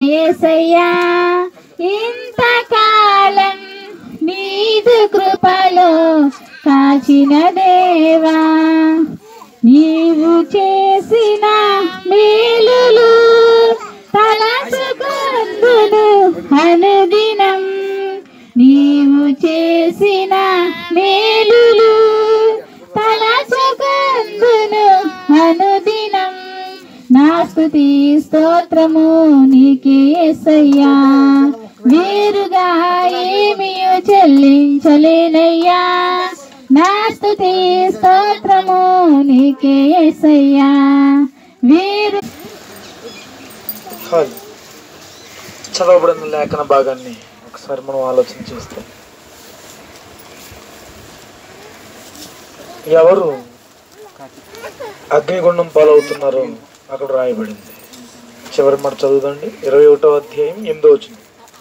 యేసయ్యా ఇంతకాలం నీదు కృపలో కాచిన దేవా, నీవు చేసిన మేలులు తలచుకొందును అనుదినం, నీవు చేసిన మేలులు తలచుకొందును అనుదినం. నా స్తుతి స్తోత్రము నీకే యేసయ్యా, వేరుగా ఏమియు చెల్లించలేనయ్యా. నా స్తుతి స్తోత్రము నీకే యేసయ్యా, వేరు. చదవబడిన లేఖన భాగాన్ని ఒకసారి మనం ఆలోచన చేస్తే, ఎవరు అగ్నిగుండం పాలవుతున్నారో అక్కడ రాయబడింది. చివరి మాట చదువుదండి, 21వ అధ్యాయం 8వ వచనం.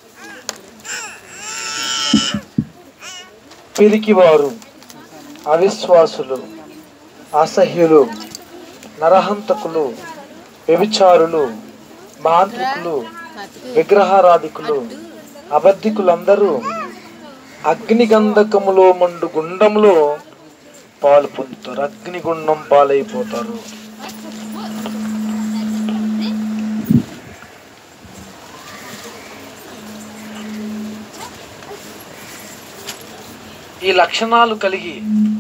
పిరికివారు, అవిశ్వాసులు, అసహ్యులు, నరహంతకులు, వ్యభిచారులు, మాంత్రికులు, విగ్రహారాధికులు, అబద్ధికులందరూ అగ్నిగంధకములో మండు గుండంలో పాలు పొందుతారు. అగ్నిగుండం పాలైపోతారు. ఈ లక్షణాలు కలిగి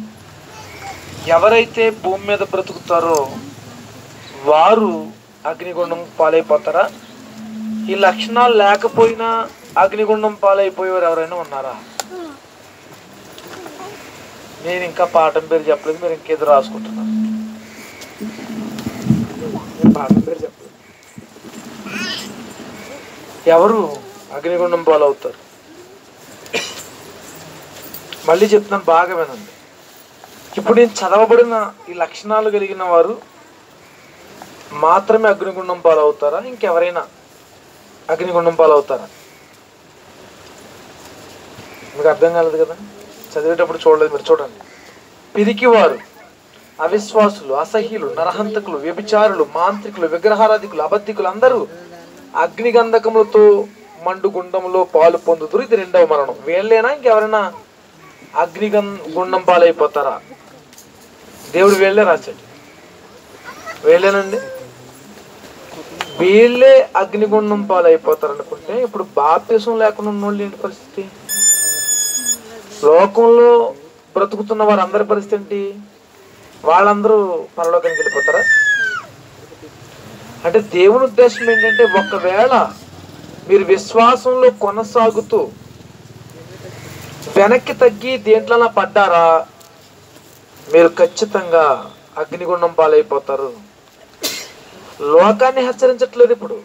ఎవరైతే భూమి మీద బ్రతుకుతారో వారు అగ్నిగుండం పాలైపోతారా? ఈ లక్షణాలు లేకపోయినా అగ్నిగుండం పాలైపోయేవారు ఎవరైనా ఉన్నారా? నేను ఇంకా పాఠం పేరు చెప్పలేదు, మీరు ఇంకేదో రాసుకుంటున్నారు. పాఠం పేరు చెప్పలేదు. ఎవరు అగ్నిగుండం పాలవుతారు? మళ్ళీ చెప్తున్నాను, బాగా వినండి. ఇప్పుడు నేను చదవబడిన ఈ లక్షణాలు కలిగిన వారు మాత్రమే అగ్నిగుండం పాలవుతారా? ఇంకెవరైనా అగ్నిగుండం పాలవుతారా? మీకు అర్థం కాలేదు కదా, చదివేటప్పుడు చూడలేదు, మీరు చూడండి. పిరికివారు, అవిశ్వాసులు, అసహ్యులు, నరహంతకులు, వ్యభిచారులు, మాంత్రికులు, విగ్రహారాధికులు, అబద్ధికులు అందరూ అగ్నిగంధకములతో మండు గుండంలో పాలు పొందుతురు. ఇది రెండవ మరణం. వీళ్ళేనా ఇంకెవరైనా అగ్నిగుండం పాలైపోతారా? దేవుడు వీళ్ళే రాశాడు. వీళ్ళేనండి, వీళ్ళే అగ్నిగుండం పాలైపోతారు అనుకుంటే, ఇప్పుడు బాప్తిసం లేకుండా ఉన్నోళ్ళు ఏంటి పరిస్థితి? లోకంలో బ్రతుకుతున్న వారందరి పరిస్థితి ఏంటి? వాళ్ళందరూ పరలోకానికి వెళ్ళిపోతారా? అంటే దేవుని ఉద్దేశం ఏంటంటే, ఒకవేళ మీరు విశ్వాసంలో కొనసాగుతూ వెనక్కి తగ్గి దేంట్లోనా పడ్డారా, మీరు ఖచ్చితంగా అగ్నిగుండం పాలైపోతారు. లోకాన్ని హెచ్చరించట్లేదు. ఇప్పుడు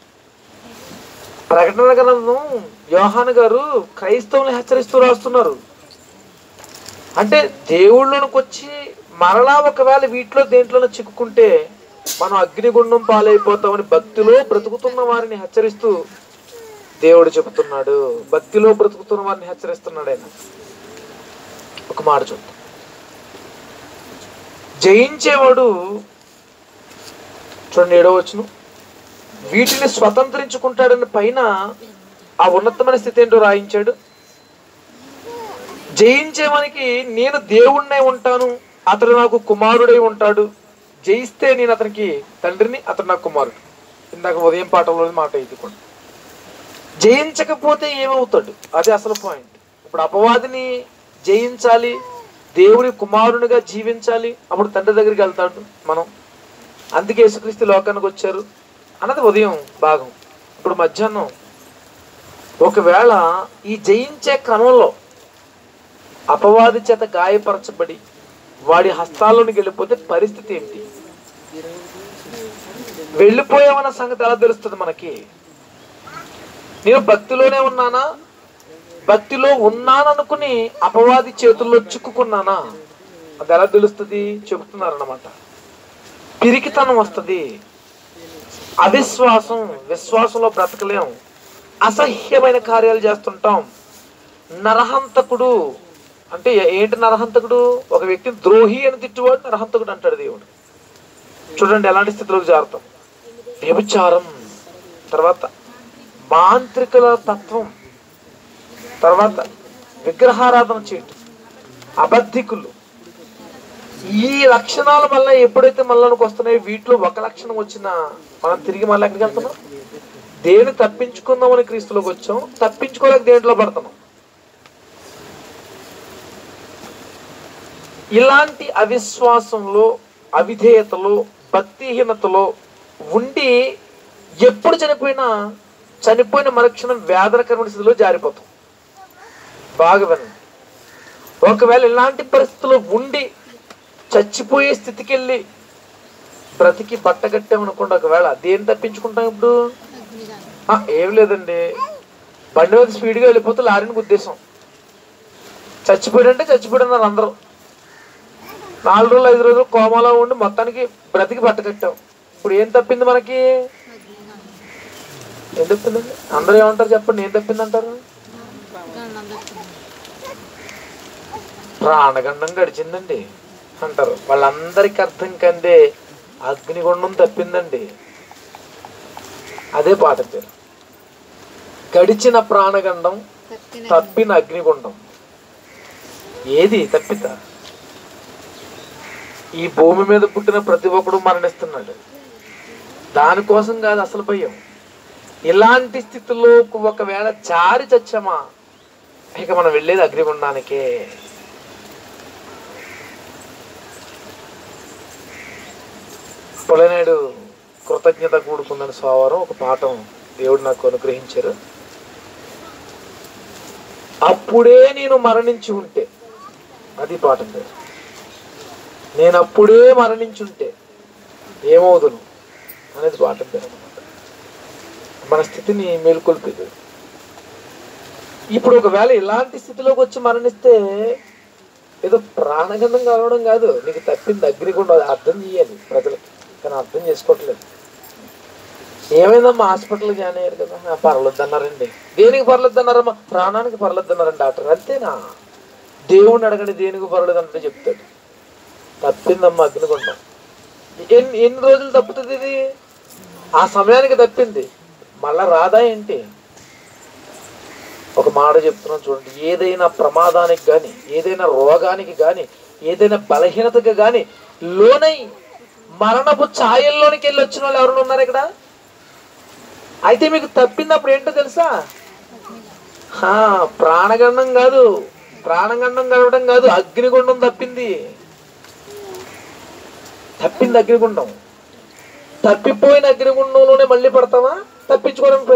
ప్రకటన గ్రంథం యోహాను గారు క్రైస్తవుల్ని హెచ్చరిస్తూ రాస్తున్నారు. అంటే దేవుళ్ళలోకి వచ్చి మరలా ఒకవేళ వీటిలో దేంట్లోనూ చిక్కుకుంటే మనం అగ్నిగుండం పాలైపోతామని భక్తిలో బ్రతుకుతున్న వారిని హెచ్చరిస్తూ దేవుడు చెబుతున్నాడు. భక్తిలో బ్రతుకుతున్న వారిని హెచ్చరిస్తున్నాడు ఆయన. ఒక మాట చూద్దాం. జయించేవాడు, చూడండి 7వ వచనం, వీటిని స్వతంత్రించుకుంటాడని పైన ఆ ఉన్నతమైన స్థితి ఏంటో రాయించాడు. జయించేవానికి నేను దేవుణ్ణై ఉంటాను, అతడు నాకు కుమారుడై ఉంటాడు. జయిస్తే నేను అతనికి తండ్రిని, అతడు నాకు కుమారుడు. ఇందాక ఉదయం పాఠంలో మాట ఇది కూడా. జయించకపోతే ఏమవుతాడు? అదే అసలు పాయింట్. ఇప్పుడు అపవాదిని జయించాలి, దేవుని కుమారునిగా జీవించాలి, అప్పుడు తండ్రి దగ్గరికి వెళ్తాడు మనం. అందుకే యేసుక్రీస్తు లోకానికి వచ్చారు అన్నది ఉదయం భాగం. ఇప్పుడు మధ్యాహ్నం ఒకవేళ ఈ జయించే క్రమంలో అపవాది చేత గాయపరచబడి వాడి హస్తాల్లోనికి వెళ్ళిపోతే పరిస్థితి ఏంటి? వెళ్ళిపోయామన్న సంగతి ఎలా తెలుస్తుంది మనకి? నేను భక్తిలోనే ఉన్నానా, భక్తిలో ఉన్నాననుకుని అపవాది చేతుల్లో చిక్కుకున్నానా, అది ఎలా తెలుస్తుంది? చెబుతున్నారన్నమాట. పిరికితనం వస్తుంది, అవిశ్వాసం, విశ్వాసంలో బ్రతకలేం, అసహ్యమైన కార్యాలు చేస్తుంటాం. నరహంతకుడు అంటే ఏంటి? నరహంతకుడు ఒక వ్యక్తిని ద్రోహి అని తిట్టువాడు నరహంతకుడు అంటాడు దేవుడు. చూడండి ఎలాంటి స్థితిలోకి జారుతాం. వ్యభిచారం, తర్వాత మాంత్రికుల తత్వం, తర్వాత విగ్రహారాధన చేయటం, అబద్ధికులు, ఈ లక్షణాల వల్ల ఎప్పుడైతే మనలోకి వస్తున్నాయో వీటిలో ఒక లక్షణం వచ్చినా మనం తిరిగి మళ్ళీ ఎక్కడికి వెళ్తున్నాం? దేని తప్పించుకుందామని క్రీస్తులోకి వచ్చాం, తప్పించుకోలేక దేంట్లో పడుతున్నాం. ఇలాంటి అవిశ్వాసంలో, అవిధేయతలో, భక్తిహీనతలో ఉండి ఎప్పుడు చనిపోయిన మరుక్షణం వేదనకరమైన స్థితిలో జారిపోతాం. బాగా వినండి. ఒకవేళ ఇలాంటి పరిస్థితుల్లో ఉండి చచ్చిపోయే స్థితికి వెళ్ళి బ్రతికి బట్టగట్టామనుకోండి, ఒకవేళ దేన్ని తప్పించుకుంటాం ఇప్పుడు? ఏం లేదండి, బండి మీద స్పీడ్గా వెళ్ళిపోతే లారీని గుద్దేశాం, చచ్చిపోయాడంటే చచ్చిపోయాడన్నారు అందరూ. 4 రోజులు 5 రోజులు కోమాలో ఉండి మొత్తానికి బ్రతికి బట్టగట్టాం. ఇప్పుడు ఏం తప్పింది మనకి? ఏం తప్పిందండి? అందరూ ఏమంటారు చెప్పండి, ఏం తప్పింది అంటారు? ప్రాణగండం గడిచిందండి అంటారు. వాళ్ళందరికీ అర్థం కందే అగ్నిగుండం తప్పిందండి. అదే పాట పేరు, గడిచిన ప్రాణగండం, తప్పిన అగ్నిగుండం. ఏది తప్పిత? ఈ భూమి మీద పుట్టిన ప్రతి ఒక్కడు మరణిస్తున్నాడు. దానికోసం కాదు అసలు భయం. ఇలాంటి స్థితిలో ఒకవేళ జారి చచ్చామా, ఇక మనం వెళ్ళేది అగ్నిగుండానికే. పొలనాడు కృతజ్ఞత కూడుకుందని సోమవారం ఒక పాఠం దేవుడు నాకు అనుగ్రహించారు. అప్పుడే నేను మరణించి ఉంటే, అది పాఠం పేరు. నేను అప్పుడే మరణించుంటే ఏమవుదును అనేది పాఠం పేరు అన్నమాట. మన స్థితిని మేల్కొల్పేది. ఇప్పుడు ఒకవేళ ఇలాంటి స్థితిలోకి వచ్చి మరణిస్తే ఏదో ప్రాణగంధం కలవడం కాదు, నీకు తప్పింది అగ్నిగుండం. అర్థం చేయాలి ప్రజలకి, కానీ అర్థం చేసుకోవట్లేదు. ఏమైందమ్మా హాస్పిటల్ జాయిన్ అయ్యారు కదా, పర్లేదు అన్నారండి. దేనికి పర్లేదు అన్నారమ్మా? ప్రాణానికి పర్లేదు అన్నారండి డాక్టర్. అంతేనా? దేవుణ్ణి అడగండి దేనికి పర్లేదు అంటే చెప్తాడు. తప్పిందమ్మా అగ్నిగుండం. ఎన్ని రోజులు తప్పుతుంది ఇది? ఆ సమయానికి తప్పింది, మళ్ళా రాదా ఏంటి? ఒక మాట చెప్తున్నాను చూడండి, ఏదైనా ప్రమాదానికి కానీ, ఏదైనా రోగానికి కానీ, ఏదైనా బలహీనతకి కానీ లోనై మరణపు ఛాయల్లోనికి వెళ్ళి వచ్చిన వాళ్ళు ఎవరైనా ఉన్నారు ఇక్కడ? అయితే మీకు తప్పిందప్పుడు ఏంటో తెలుసా? ప్రాణగండం కాదు, ప్రాణగండం కలవడం కాదు, అగ్నిగుండం తప్పింది. అగ్నిగుండం. తప్పిపోయిన అగ్నిగుండంలోనే మళ్ళీ పడతావా? తప్పించుకోవడానికి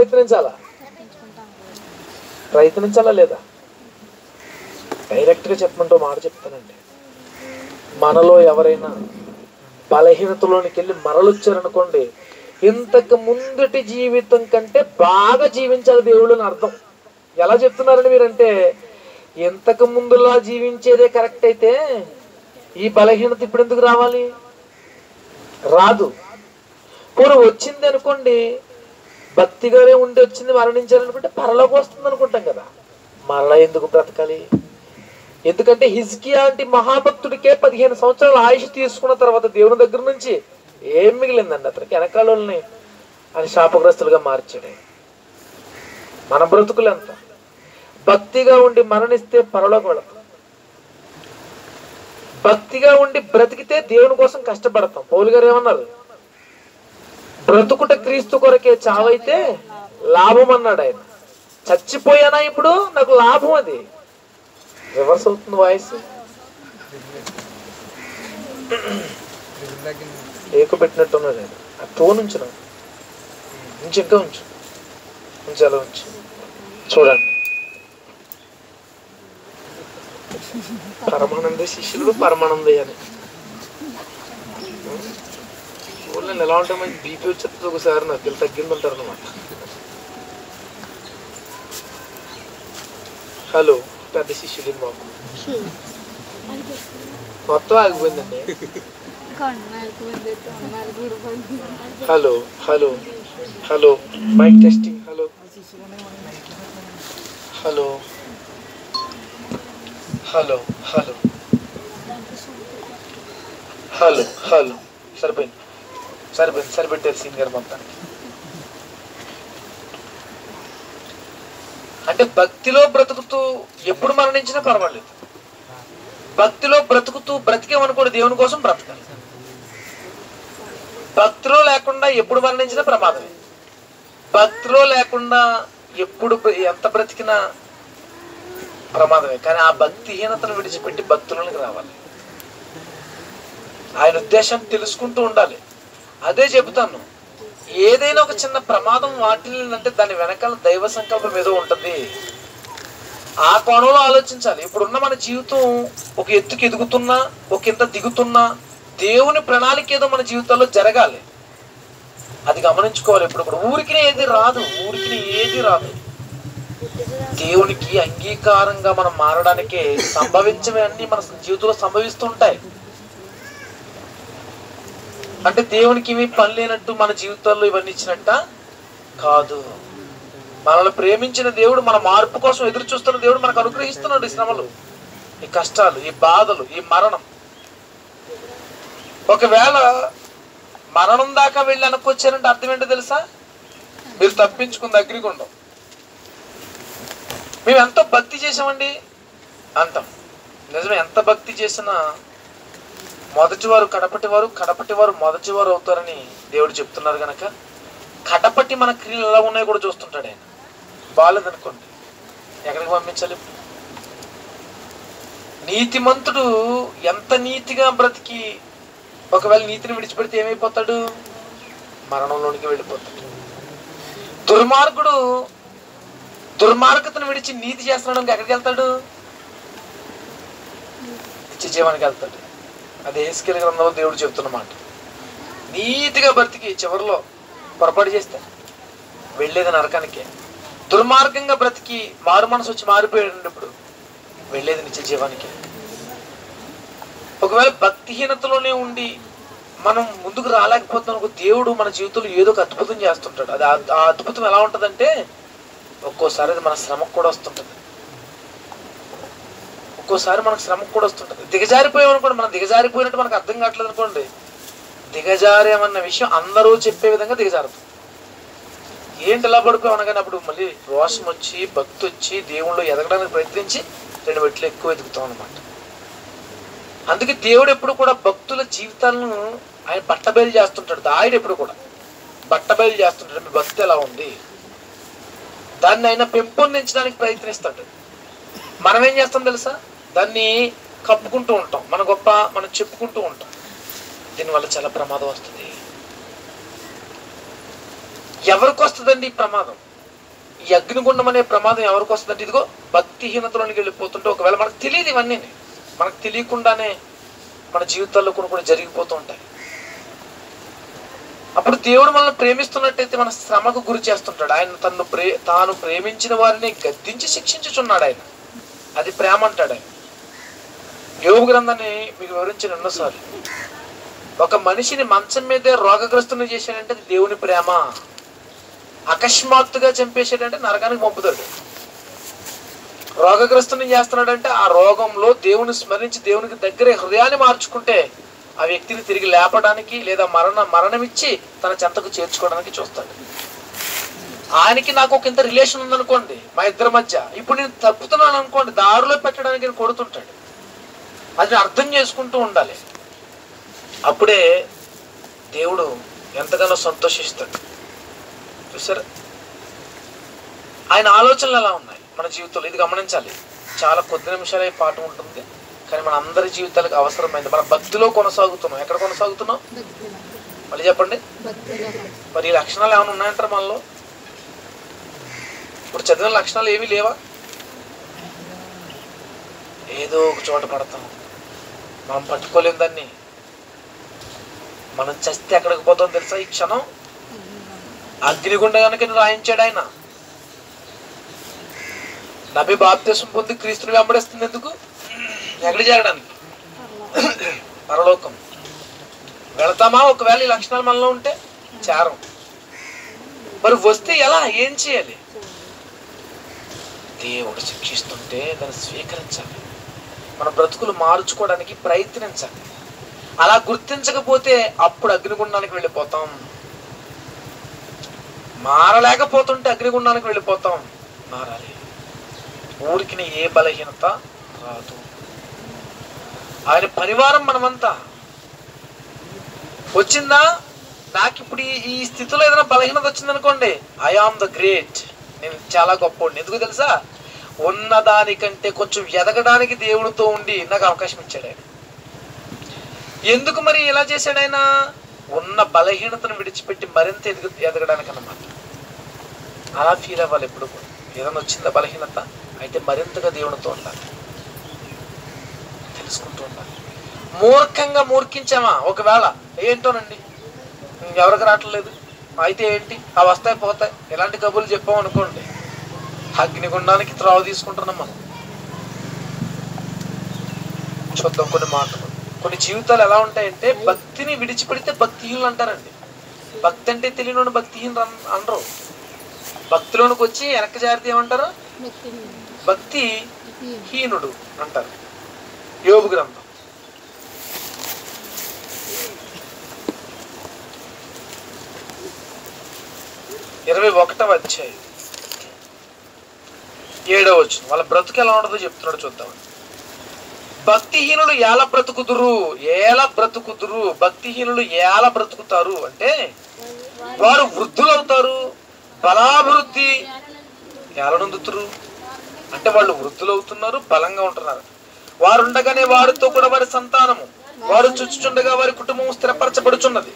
ప్రయత్నించాలా లేదా? డైరెక్ట్గా చెప్పమంటూ మాట చెప్తానండి. మనలో ఎవరైనా బలహీనతలోనికి వెళ్ళి మరలొచ్చారనుకోండి, ఇంతకు ముందుటి జీవితం కంటే బాగా జీవించాలి దేవుడు అని అర్థం. ఎలా చెప్తున్నారండి మీరంటే, ఇంతకు ముందులా జీవించేదే కరెక్ట్ అయితే ఈ బలహీనత ఇప్పుడు ఎందుకు రావాలి? రాదు. పూర్వ వచ్చింది అనుకోండి, భక్తిగానే ఉండి వచ్చింది, మరణించాలనుకుంటే పరలోకి వస్తుంది అనుకుంటాం కదా. మరలా ఎందుకు బ్రతకాలి? ఎందుకంటే హిజ్కియా అంటే మహాభక్తుడికే 15 సంవత్సరాల ఆయుష్ తీసుకున్న తర్వాత దేవుని దగ్గర నుంచి ఏం మిగిలిందండి? అతనికి వెనకాలని అని శాపగ్రస్తులుగా మార్చాడు. మన బ్రతుకులు ఎంత భక్తిగా ఉండి మరణిస్తే పరలోకి వెళతాం, భక్తిగా ఉండి బ్రతికితే దేవుని కోసం కష్టపడతాం. పౌలు గారు ఏమన్నారు? బ్రతుకుట క్రీస్తు కొరకే, చావైతే లాభం అన్నాడు ఆయన. చచ్చిపోయానా ఇప్పుడు నాకు లాభం. అది రివర్స్ అవుతుంది వాయిస్. ఏకు పెట్టినట్టున్నాడు ఆయన. ఆ టోన్ ఉంచు, ఇంకా ఉంచు, అలా ఉంచు. చూడండి, పరమానంద శిష్యులు పరమానందయ్య అని ఊళ్ళో ఎలా ఉంటాం? మంచి బీపీ వచ్చేది ఒకసారి, నాకు తగ్గిందంటారు అనమాట. హలో, పెద్ద శిష్యులు మాకు మొత్తం ఆగిపోయిందండి. Hello hello hello, mic testing. Hello hello hello hello hello hello. సరిపోయింది, సరిపెట్టారు సింగర్ మొత్తానికి. అంటే భక్తిలో బ్రతుకుతూ ఎప్పుడు మరణించినా పర్వాలేదు. భక్తిలో బ్రతుకుతూ బ్రతికేమనుకోండి, దేవుని కోసం బ్రతకాలి. భక్తిలో లేకుండా ఎప్పుడు మరణించినా ప్రమాదమే. భక్తిలో లేకుండా ఎప్పుడు ఎంత బ్రతికినా ప్రమాదమే. కానీ ఆ భక్తిహీనతను విడిచిపెట్టి భక్తులకు రావాలి. ఆయన ఉద్దేశం తెలుసుకుంటూ ఉండాలి. అదే చెబుతాను, ఏదైనా ఒక చిన్న ప్రమాదం వాటిల్లిందంటే దాని వెనకాల దైవ సంకల్పం ఏదో ఉంటుంది. ఆ కోణంలో ఆలోచించాలి. ఇప్పుడున్న మన జీవితం ఒక ఎత్తుకి ఎదుగుతున్నా, ఒక ఇంత దిగుతున్నా, దేవుని ప్రణాళిక ఏదో మన జీవితాల్లో జరగాలి. అది గమనించుకోవాలి. ఇప్పుడు కూడా ఊరికి ఏది రాదు. దేవునికి అంగీకారంగా మనం మారడానికే సంభవించవే అన్ని మన జీవితంలో సంభవిస్తుంటాయి. అంటే దేవునికి ఇవి పని లేనట్టు మన జీవితాల్లో ఇవన్నీ ఇచ్చినట్ట కాదు. మనల్ని ప్రేమించిన దేవుడు, మన మార్పు కోసం ఎదురు చూస్తున్న దేవుడు మనకు అనుగ్రహిస్తున్నాడు ఈ శ్రమలు, ఈ కష్టాలు, ఈ బాధలు, ఈ మరణం. ఒకవేళ మరణం దాకా వెళ్ళి అనుకొచ్చారంటే అర్థం ఏంటో తెలుసా? మీరు తప్పించుకుంది అగ్నిగుండం. మేము ఎంతో భక్తి చేసామండి అంటాం. నిజమే, ఎంత భక్తి చేసినా మొదటివారు కడపటివారు, కడపటివారు మొదటివారు అవుతారని దేవుడు చెప్తున్నారు కనుక కడపటి మన క్రియలు ఎలా ఉన్నాయో కూడా చూస్తుంటాడు ఆయన. బాగాలేదనుకోండి, ఎక్కడికి పంపించాలి? నీతిమంతుడు ఎంత నీతిగా బ్రతికి ఒకవేళ నీతిని విడిచిపెడితే ఏమైపోతాడు? మరణంలోనికి వెళ్ళిపోతాడు. దుర్మార్గుడు దుర్మార్గతను విడిచి నీతి చేస్తున్నాడు, ఎక్కడికి వెళ్తాడు? నిత్య జీవానికి వెళ్తాడు. అదే హెస్కేలు గ్రంథంలో దేవుడు చెప్తున్నమాట. నీతిగా బ్రతికి చివరిలో పొరపాటు చేస్తే వెళ్ళేది నరకానికే. దుర్మార్గంగా బ్రతికి మారు మనసు వచ్చి మారిపోయాడు, ఇప్పుడు వెళ్ళేది నిత్య జీవానికి. ఒకవేళ భక్తిహీనతలోనే ఉండి మనం ముందుకు రాలేకపోతున్నాం, దేవుడు మన జీవితంలో ఏదో ఒక అద్భుతం చేస్తుంటాడు. అది ఆ అద్భుతం ఎలా ఉంటుందంటే ఒక్కోసారి అది మన శ్రమకు కూడా వస్తుంటుంది. ఒక్కోసారి మనకు శ్రమకు కూడా వస్తుంటుంది. దిగజారిపోయామనుకోండి, మనం దిగజారిపోయినట్టు మనకు అర్థం కావట్లేదు అనుకోండి. దిగజారేమన్న విషయం అందరూ చెప్పే విధంగా దిగజారుతుంది. ఏంటి ఎలా పడిపోయామన్నా కానీ అప్పుడు మళ్ళీ రోషం వచ్చి, భక్తి వచ్చి, దేవుళ్ళు ఎదగడానికి ప్రయత్నించి 2 మెట్లు ఎక్కువ ఎదుగుతాం అనమాట. అందుకే దేవుడు ఎప్పుడు కూడా భక్తుల జీవితాలను ఆయన బట్టబయలు చేస్తుంటాడు. ఆయన ఎప్పుడు కూడా బట్టబయలు చేస్తుంటాడు. మీ భక్తి ఎలా ఉంది, దాన్ని ఆయన పెంపొందించడానికి ప్రయత్నిస్తాడు. మనం ఏం చేస్తాం తెలుసా? దాన్ని కప్పుకుంటూ ఉంటాం, మన గొప్ప మనం చెప్పుకుంటూ ఉంటాం. దీనివల్ల చాలా ప్రమాదం వస్తుంది. ఎవరికి వస్తుందండి ఈ ప్రమాదం? ఈ అగ్నిగుండం అనే ప్రమాదం ఎవరికి వస్తుందంటే ఇదిగో భక్తిహీనతలోనికి వెళ్ళిపోతుంటే, ఒకవేళ మనకు తెలియదు, ఇవన్నీ మనకు తెలియకుండానే మన జీవితాల్లో కొన్ని జరిగిపోతూ ఉంటాయి. అప్పుడు దేవుడు మనల్ని ప్రేమిస్తున్నట్టయితే మన శ్రమకు గురి చేస్తుంటాడు. ఆయన తాను ప్రేమించిన వారిని గద్దించి శిక్షించుచున్నాడు ఆయన. అది ప్రేమ అంటాడు ఆయన. యోబు గ్రంథాన్ని మీకు వివరించిన ఎన్నోసార్లు. ఒక మనిషిని మంచం మీదే రోగగ్రస్తుని చేశాడంటే అది దేవుని ప్రేమ. అకస్మాత్తుగా చంపేశాడంటే నరకానికి పంపుతాడు. రోగగ్రస్తుని చేస్తున్నాడంటే ఆ రోగంలో దేవుని స్మరించి దేవునికి దగ్గర హృదయాన్ని మార్చుకుంటే ఆ వ్యక్తిని తిరిగి లేపడానికి లేదా మరణమిచ్చి తన చెంతకు చేర్చుకోవడానికి చూస్తాడు. ఆయనకి నాకు ఒక ఇంత రిలేషన్ ఉందనుకోండి మా ఇద్దరి మధ్య, ఇప్పుడు నేను తప్పుతున్నాను అనుకోండి, దారిలో పెట్టడానికి నేను కొడుతుంటాడు. అది అర్థం చేసుకుంటూ ఉండాలి. అప్పుడే దేవుడు ఎంతగానో సంతోషిస్తాడు. చూసారా ఆయన ఆలోచనలు ఎలా ఉన్నాయి మన జీవితంలో? ఇది గమనించాలి. చాలా కొద్ది నిమిషాలే పాఠం ఉంటుంది, కానీ మన అందరి జీవితాలకు అవసరమైంది. మన భక్తిలో కొనసాగుతున్నాం. ఎక్కడ కొనసాగుతున్నాం మళ్ళీ చెప్పండి. మరి ఈ లక్షణాలు ఏమైనా ఉన్నాయంటారు మనలో? ఇప్పుడు చదివిన లక్షణాలు ఏమీ లేవా? ఏదో ఒక చోట పడతాం, మనం పట్టుకోలేం దాన్ని. మనం చస్తే ఎక్కడికి పోతాం తెలుసా? ఈ క్షణం అగ్నిగుండగానికి రాయించాడు ఆయన. నబి బాప్తిసం పొంది క్రీస్తుని వెంబడిస్తుంది ఎందుకు? ఎక్కడికి చేరడానికి? పరలోకం. వెళతామా? ఒకవేళ ఈ లక్షణాలు మనలో ఉంటే చేరం. మరి వస్తే ఎలా? ఏం చేయాలి? దేవుడు శిక్షిస్తుంటే దాన్ని స్వీకరించాలి. మన బ్రతుకులు మార్చుకోవడానికి ప్రయత్నించాలి. అలా గుర్తించకపోతే అప్పుడు అగ్నిగుండానికి వెళ్ళిపోతాం. మారలేకపోతుంటే అగ్నిగుండానికి వెళ్ళిపోతాం. మారాలి. ఊరికి ఏ బలహీనత రాదు. ఆయన పరివారం మనమంతా. వచ్చిందా? నాకు ఇప్పుడు ఈ స్థితిలో ఏదైనా బలహీనత వచ్చిందనుకోండి, ఐ ఆమ్ ద గ్రేట్, నేను చాలా గొప్పవాడిని. ఎందుకు తెలుసా? ఉన్నదానికంటే కొంచెం ఎదగడానికి దేవుడితో ఉండి నాకు అవకాశం ఇచ్చాడు ఆయన. ఎందుకు మరి ఇలా చేశాడు ఆయన? ఉన్న బలహీనతను విడిచిపెట్టి మరింత ఎదగడానికి అన్నమాట. అలా ఫీల్ అవ్వాలి ఎప్పుడు కూడా. ఏదైనా వచ్చిందా బలహీనత, అయితే మరింతగా దేవునితో ఉండాలి, తెలుసుకుంటూ ఉండాలి. మూర్ఖంగా మూర్ఖించామా ఒకవేళ, ఏంటోనండి ఎవరికి రావట్లేదు, అయితే ఏంటి, ఆ వస్తాయి పోతాయి, ఎలాంటి కబుర్లు చెప్పాం అనుకోండి, అగ్నిగుండానికి త్రావు తీసుకుంటున్నాం మనం. చూద్దాం కొన్ని మాటలు. కొన్ని జీవితాలు ఎలా ఉంటాయంటే, భక్తిని విడిచిపెడితే భక్తిహీనులు అంటారండి. భక్తి అంటే తెలియని భక్తిహీనులు అనరు. భక్తిలోనికి వచ్చి వెనక్కి జారితే ఏమంటారు? భక్తి హీనుడు అంటారు. యోబు గ్రంథం 21వ అధ్యాయం 7వ వచనం. వాళ్ళ బ్రతుకు ఎలా ఉంటుందో చెప్తున్నాడు, చూద్దాం. భక్తిహీనులు ఎలా బ్రతుకుదురు, ఎలా బ్రతుకుదురు, భక్తిహీనులు ఎలా బ్రతుకుతారు అంటే, వారు వృద్ధులవుతారు, బలాభివృద్ధి ఏలనందుతురు. అంటే వాళ్ళు వృద్ధులవుతున్నారు, బలంగా ఉంటున్నారు. వారు ఉండగానే వారితో కూడా వారి సంతానము, వారు చుచ్చుచుండగా వారి కుటుంబం స్థిరపరచబడుచున్నది.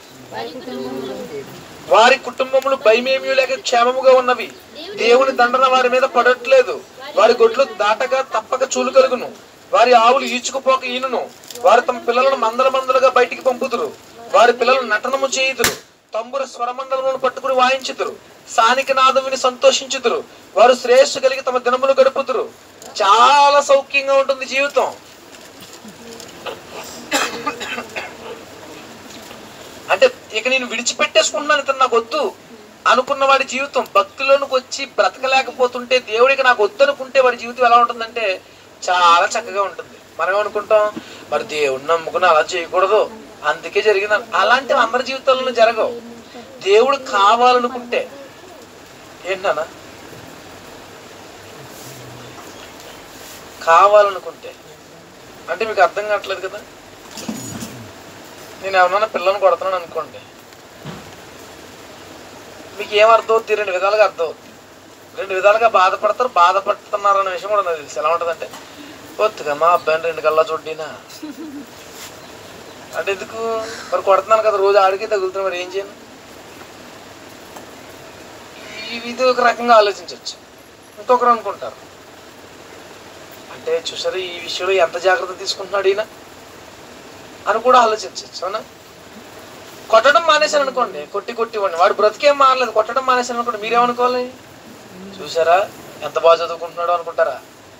వారి కుటుంబములు భయమేమీ లేక క్షేమముగా ఉన్నవి. దేవుని దండన వారి మీద పడట్లేదు. వారి గొడ్లు దాటగా తప్పక చూలు కలుగును. వారి ఆవులు ఈచుకుపోక ఈనును. వారు తమ పిల్లలను మందల మందలుగా బయటికి పంపుదురు. వారి పిల్లలు నటనము చేయుదురు. తంబుర స్వరమండలములను పట్టుకుని వాయించుదురు. సానిక నాదముని సంతోషించుదురు. వారు శ్రేయస్సు కలిగి తమ దినములు గడుపుదురు. చాలా సౌఖ్యంగా ఉంటుంది జీవితం. అంటే ఇక నేను విడిచిపెట్టేసుకుంటున్నాను, ఇతను నాకు వద్దు అనుకున్న వాడి జీవితం భక్తిలోనికి వచ్చి బ్రతకలేకపోతుంటే, దేవుడికి నాకు వద్దు అనుకుంటే వాడి జీవితం ఎలా ఉంటుందంటే చాలా చక్కగా ఉంటుంది. మనం అనుకుంటాం, మరి దేవుడిని నమ్ముకుని అలా చేయకూడదు, అందుకే జరిగింది. అలాంటివి అందరి జీవితాల్లో జరగవు. దేవుడు కావాలనుకుంటే ఏంటన్నా, కావాలనుకుంటే అంటే మీకు అర్థం కావట్లేదు కదా. నేను ఎవరన్నా పిల్లల్ని కొడుతున్నాను అనుకోండి, మీకు ఏం అర్థం అవుతుంది? 2 విధాలుగా అర్థం అవుతుంది. 2 విధాలుగా బాధపడతారు. బాధపడుతున్నారు అనే విషయం కూడా నాకు తెలుసు. ఎలా ఉంటుందంటే, పొత్తుగా మా అబ్బాయిని 2 కల్లా చూడ్డినా అంటే ఎందుకు, మరి కొడుతున్నాను కదా, రోజు ఆడికి తగులుతున్నా, మరి ఏం చేయను? ఇది ఒక రకంగా ఆలోచించవచ్చు. ఇంకొకరు అనుకుంటారు, అంటే చూసారు ఈ విషయంలో ఎంత జాగ్రత్త తీసుకుంటున్నాడు ఈయన అని కూడా ఆలోచించవచ్చు. అవునా? కొట్టడం మానేశాను అనుకోండి, కొట్టి వాడు బ్రతికేం మానలేదు, కొట్టడం మానేశాను అనుకోండి, మీరేమనుకోవాలి? చూసారా ఎంత బాగా చదువుకుంటున్నాడో అనుకుంటారా?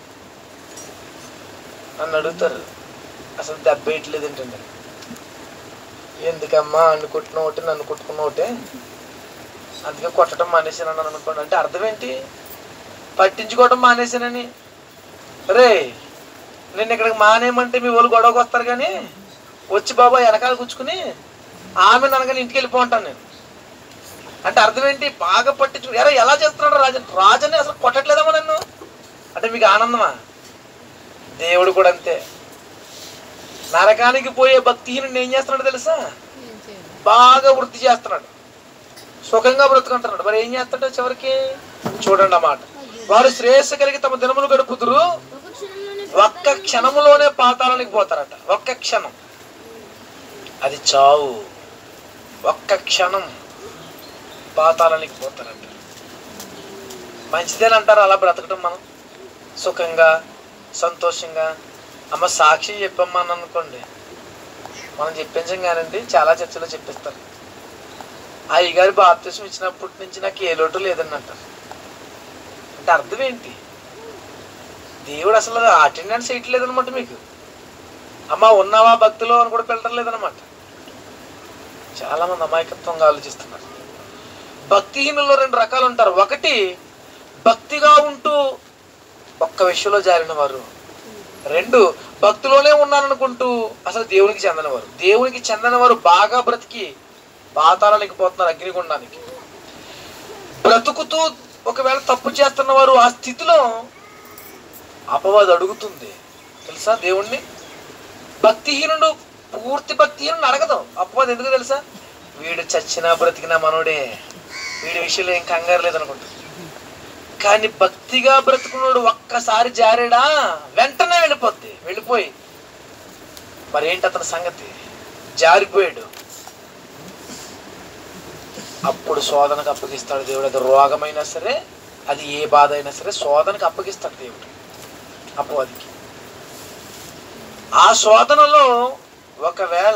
నన్ను అడుగుతారు, అసలు దెబ్బ వేయట్లేదు ఏంటండి, ఎందుకమ్మా అన్ను కొట్టిన ఒకటి నన్ను కొట్టుకున్న ఒకటే, అందుకే కొట్టడం మానేశాను అని అనుకోండి. అంటే అర్థం ఏంటి? పట్టించుకోవడం మానేశానని. రే నేను ఇక్కడికి మానేయమంటే మీ వాళ్ళు గొడవకు వస్తారు, కానీ వచ్చి బాబా వెనకాల కూర్చుకుని ఆమె అనగానే ఇంటికి వెళ్ళిపోంటాను నేను. అంటే అర్థం ఏంటి? బాగా పట్టించుకు ఎలా చేస్తున్నాడు రాజని అసలు కొట్టట్లేదమ్మా నన్ను అంటే మీకు ఆనందమా? దేవుడు కూడా అంతే. నరకానికి పోయే భక్తిహీనుడిని ఏం చేస్తున్నాడు తెలుసా? బాగా వృద్ధి చేస్తున్నాడు, సుఖంగా బ్రతుకుంటున్నాడు. మరి ఏం చేస్తాడో చివరికి చూడండి అన్నమాట. వారు శ్రేయస్సు కలిగి తమ దినములు గడుపుదురు, ఒక్క క్షణములోనే పాతాళానికి పోతారట. ఒక్క క్షణం, అది చావు. ఒక్క క్షణం పాతాళానికి పోతారట. మంచిదేనంటారు అలా బ్రతకటం, మనం సుఖంగా సంతోషంగా. అమ్మ సాక్షి చెప్పమ్మా అని అనుకోండి, మనం చెప్పించం కానండి, చాలా చర్చలో చెప్పిస్తారు. అయ్యగారి బాప్తిసం ఇచ్చినప్పటి నుంచి నాకు ఏ లోటు లేదని అంటారు. అంటే అర్థం ఏంటి? దేవుడు అసలు అటెండెన్స్ వేయట్లేదనమాట మీకు. అమ్మ ఉన్నావా భక్తిలో అని కూడా పెట్టలేదనమాట. చాలా మంది అమాయకత్వంగా ఆలోచిస్తున్నారు. భక్తిహీనుల్లో 2 రకాలు ఉంటారు. ఒకటి భక్తిగా ఉంటూ ఒక్క విషయంలో జారిన వారు. 2 భక్తిలోనే ఉన్నారనుకుంటూ అసలు దేవునికి చెందనవారు. దేవునికి చెందనవారు బాగా బ్రతికి పాతాళానికి పోతున్నారు, అగ్నిగుండానికి. బ్రతుకుతూ ఒకవేళ తప్పు చేస్తున్నవారు ఆ స్థితిలో అపవాది అడుగుతుంది తెలుసా దేవుణ్ణి. భక్తిహీనుడు, పూర్తి భక్తిహీనుడు అడగదు అపవాది. ఎందుకు తెలుసా? వీడు చచ్చినా బ్రతికినా మనోడే, వీడి విషయంలో ఏం కంగారు లేదనుకుంటా. కానీ భక్తిగా బ్రతుకున్నాడు ఒక్కసారి జారేడా వెంటనే వెళ్ళిపోయి మరేంటి అతని సంగతి, జారిపోయాడు. అప్పుడు శోధనకు అప్పగిస్తాడు దేవుడు. అది రోగమైనా సరే, అది ఏ బాధ అయినా సరే శోధనకు అప్పగిస్తాడు దేవుడు అపవాదికి. ఆ శోధనలో ఒకవేళ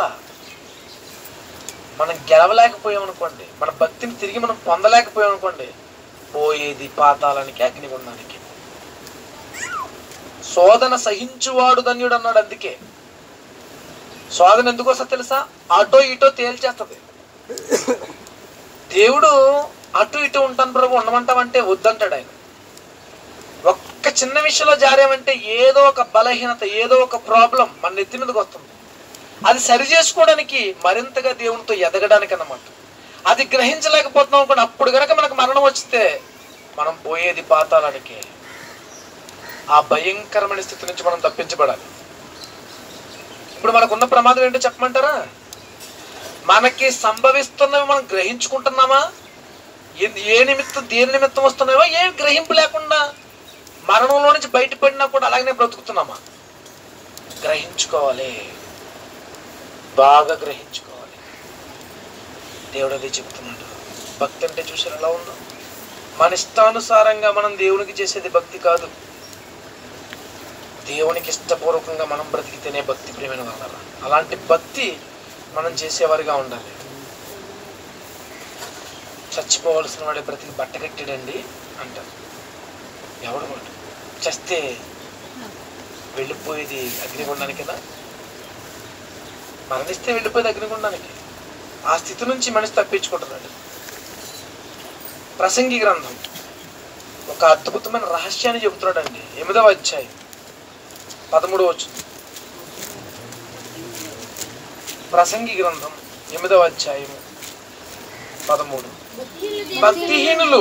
మనం గెలవలేకపోయామనుకోండి, మన భక్తిని తిరిగి మనం పొందలేకపోయామనుకోండి, పోయేది పాతాళానికి, అగ్నిగుండానికి. శోధన సహించువాడు ధన్యుడు అన్నాడు. అందుకే శోధన ఎందుకు వస్తా తెలుసా? అటో ఇటో తేల్చేస్తుంది. దేవుడు అటు ఇటు ఉంటాను ప్రభు ఉండమంటామంటే వద్దంటాడు ఆయన. ఒక్క చిన్న విషయంలో జారేమంటే ఏదో ఒక బలహీనత, ఏదో ఒక ప్రాబ్లం మన నెత్తి మీదకి వస్తుంది. అది సరి చేసుకోవడానికి, మరింతగా దేవునితో ఎదగడానికి అన్నమాట. అది గ్రహించలేకపోతున్నాం అనుకోండి, అప్పుడు కనుక మనకు మరణం వస్తే మనం పోయేది పాతాళానికి. ఆ భయంకరమైన స్థితి నుంచి మనం తప్పించబడాలి. ఇప్పుడు మనకున్న ప్రమాదం ఏంటో చెప్పమంటారా? మనకి సంభవిస్తున్నవి మనం గ్రహించుకుంటున్నామా? ఏ నిమిత్తం, దేని నిమిత్తం వస్తున్నాయో ఏం గ్రహింపు లేకుండా మరణంలో నుంచి బయటపడినా కూడా అలాగనే బ్రతుకుతున్నామా? గ్రహించుకోవాలి, బాగా గ్రహించుకోవాలి. దేవుడు అదే చెప్తున్నాడు. భక్తి అంటే చూసారు ఎలా ఉందో? మన ఇష్టానుసారంగా మనం దేవునికి చేసేది భక్తి కాదు. దేవునికి ఇష్టపూర్వకంగా మనం బ్రతికితేనే భక్తి, ప్రియమైన వాళ్ళ. అలాంటి భక్తి మనం చేసేవారిగా ఉండాలి. చచ్చిపోవలసిన వాడే బ్రతికి బట్టగట్టాడండి అంటారు. ఎవడు వాడు? చస్తే వెళ్ళిపోయేది అగ్నిగుండానికేనా? మరణిస్తే వెళ్ళిపోయేది అగ్నిగుండానికి. ఆ స్థితి నుంచి మనిషి తప్పించుకుంటున్నాడు. ప్రసంగి గ్రంథం ఒక అద్భుతమైన రహస్యాన్ని చెబుతున్నాడండి. 8వ అధ్యాయం 13వ వచనం. ప్రసంగి గ్రంథం 8వ అధ్యాయం 13. భక్తిహీనులు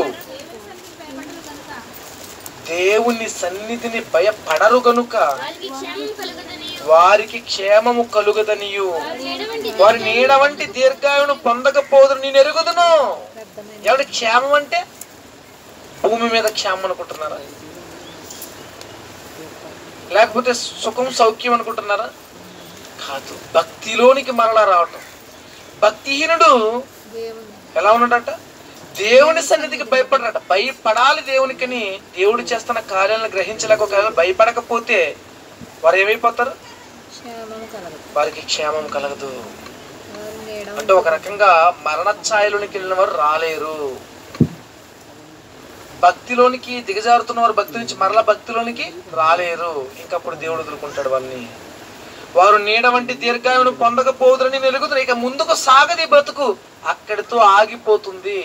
దేవుని సన్నిధిని భయపడరు గనుక వారికి క్షేమము కలుగదనియు వారి నీడ వంటి దీర్ఘాయును పొందకపోదురు నేను ఎరుగుదును. ఎవరి క్షేమం అంటే భూమి మీద క్షేమం అనుకుంటున్నారా? లేకపోతే సుఖం సౌఖ్యం అనుకుంటున్నారా? కాదు. భక్తిలోనికి మరలా రావటం. భక్తిహీనుడు ఎలా ఉన్నాడట? దేవుని సన్నిధికి భయపడరట. భయపడాలి దేవునికని. దేవుడు చేస్తున్న కార్యాలను గ్రహించలేక ఒకవేళ భయపడకపోతే వారు ఏమైపోతారు? వారికి క్షేమం కలగదు. అంటే ఒక రకంగా మరణ ఛాయలోనికి వెళ్ళిన వారు రాలేరు. భక్తిలోనికి దిగజారుతున్న వారు భక్తి నుంచి మరలా భక్తిలోనికి రాలేరు. ఇంకప్పుడు దేవుడు వదులుకుంటాడు వాళ్ళని. వారు నీడ వంటి దీర్ఘాయును పొందకపోదురని వెలుగుతున్నారు. ఇక ముందుకు సాగది బ్రతుకు, అక్కడితో ఆగిపోతుంది.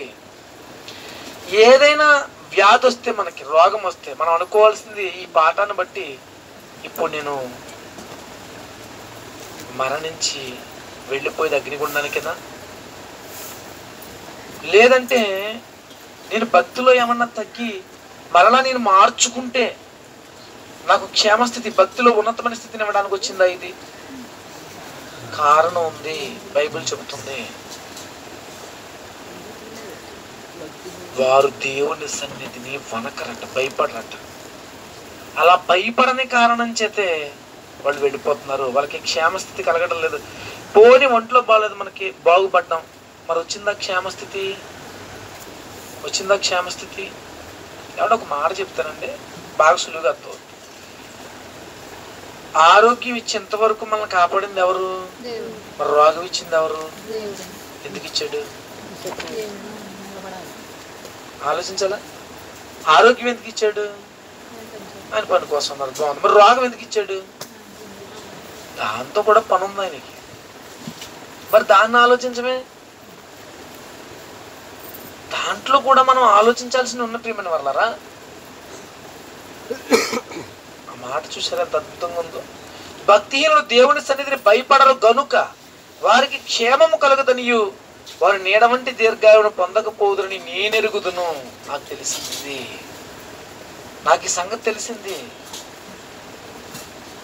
ఏదైనా వ్యాధి వస్తే, మనకి రోగం వస్తే మనం అనుకోవాల్సింది ఈ పాఠాన్ని బట్టి, ఇప్పుడు నేను మరణించి వెళ్ళిపోయేది అగ్నిగుండానికేనా? లేదంటే నేను భక్తిలో ఏమన్నా తగ్గి మరలా నేను మార్చుకుంటే నాకు క్షేమస్థితి, భక్తిలో ఉన్నతమైన స్థితిని ఇవ్వడానికి వచ్చిందా? ఇది కారణం ఉంది. బైబిల్ చెబుతుంది వారు దేవుని సన్నిధిని వనకరట, భయపడరట. అలా భయపడని కారణం చేతే వాళ్ళు వెళ్ళిపోతున్నారు. వాళ్ళకి క్షేమస్థితి కలగడం లేదు. పోని ఒంట్లో బాగాలేదు, మనకి బాగుపడ్డాం, మరి వచ్చిందా క్షేమస్థితి? వచ్చిందా క్షేమస్థితి? ఎవడో ఒక మాట చెప్తానండి, బాగా సులువుగా అర్థం. ఆరోగ్యం ఇచ్చేంత వరకు మనల్ని కాపాడింది ఎవరు? మరి రోగం ఇచ్చింది ఎవరు? ఎందుకు ఇచ్చాడు? ఆలోచించాలా? ఆరోగ్యం ఎందుకు ఇచ్చాడు? ఆయన పని కోసం ఉన్నారు, బాగుంది. మరి రోగం ఎందుకు ఇచ్చాడు? దాంతో కూడా పని ఉంది ఆయనకి. మరి దాన్ని ఆలోచించమే. దాంట్లో కూడా మనం ఆలోచించాల్సిన ఉన్న ప్రియమైన వాళ్ళరా. ఆ మాట చూసారా ఎంత అద్భుతంగా ఉందో? భక్తిహీనులు దేవుని సన్నిధిని భయపడరు గనుక వారికి క్షేమము కలుగుదనియు వారు నీడ వంటి దీర్ఘాయును పొందకపోదురని నేనెరుగుదును. నాకు తెలిసింది, నాకు ఈ సంగతి తెలిసింది.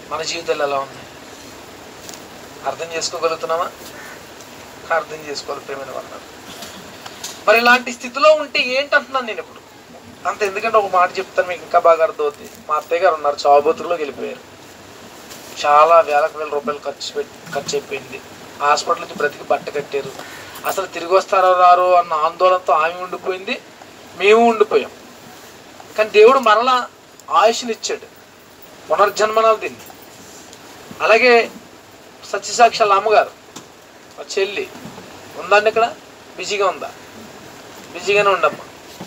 మన జీవితాలు ఎలా ఉన్నాయి? అర్థం చేసుకోగలుగుతున్నామా? అర్థం చేసుకోవాలి ప్రేమైన వాళ్ళ. మరి ఇలాంటి స్థితిలో ఉంటే ఏంటంటున్నాను నేను ఇప్పుడు అంత. ఎందుకంటే ఒక మాట చెప్తాను మీకు, ఇంకా బాగా అర్థమవుతుంది. మా అత్తయ్య గారు ఉన్నారు, చావుబతుకులోకి వెళ్ళిపోయారు. చాలా వేల రూపాయలు ఖర్చు అయిపోయింది. హాస్పిటల్ నుంచి బ్రతికి బట్ట కట్టారు. అసలు తిరిగి వస్తారో రారో అన్న ఆందోళనతో ఆమె ఉండిపోయింది, మేము ఉండిపోయాం. కానీ దేవుడు మరలా ఆయుష్ని ఇచ్చాడు, పునర్జన్మనాలు దీన్ని. అలాగే సత్యసాక్షాల అమ్మగారు, మా చెల్లి ఉందండి ఇక్కడ, బిజీగా ఉందా? బిజీగానే ఉండమ్మా.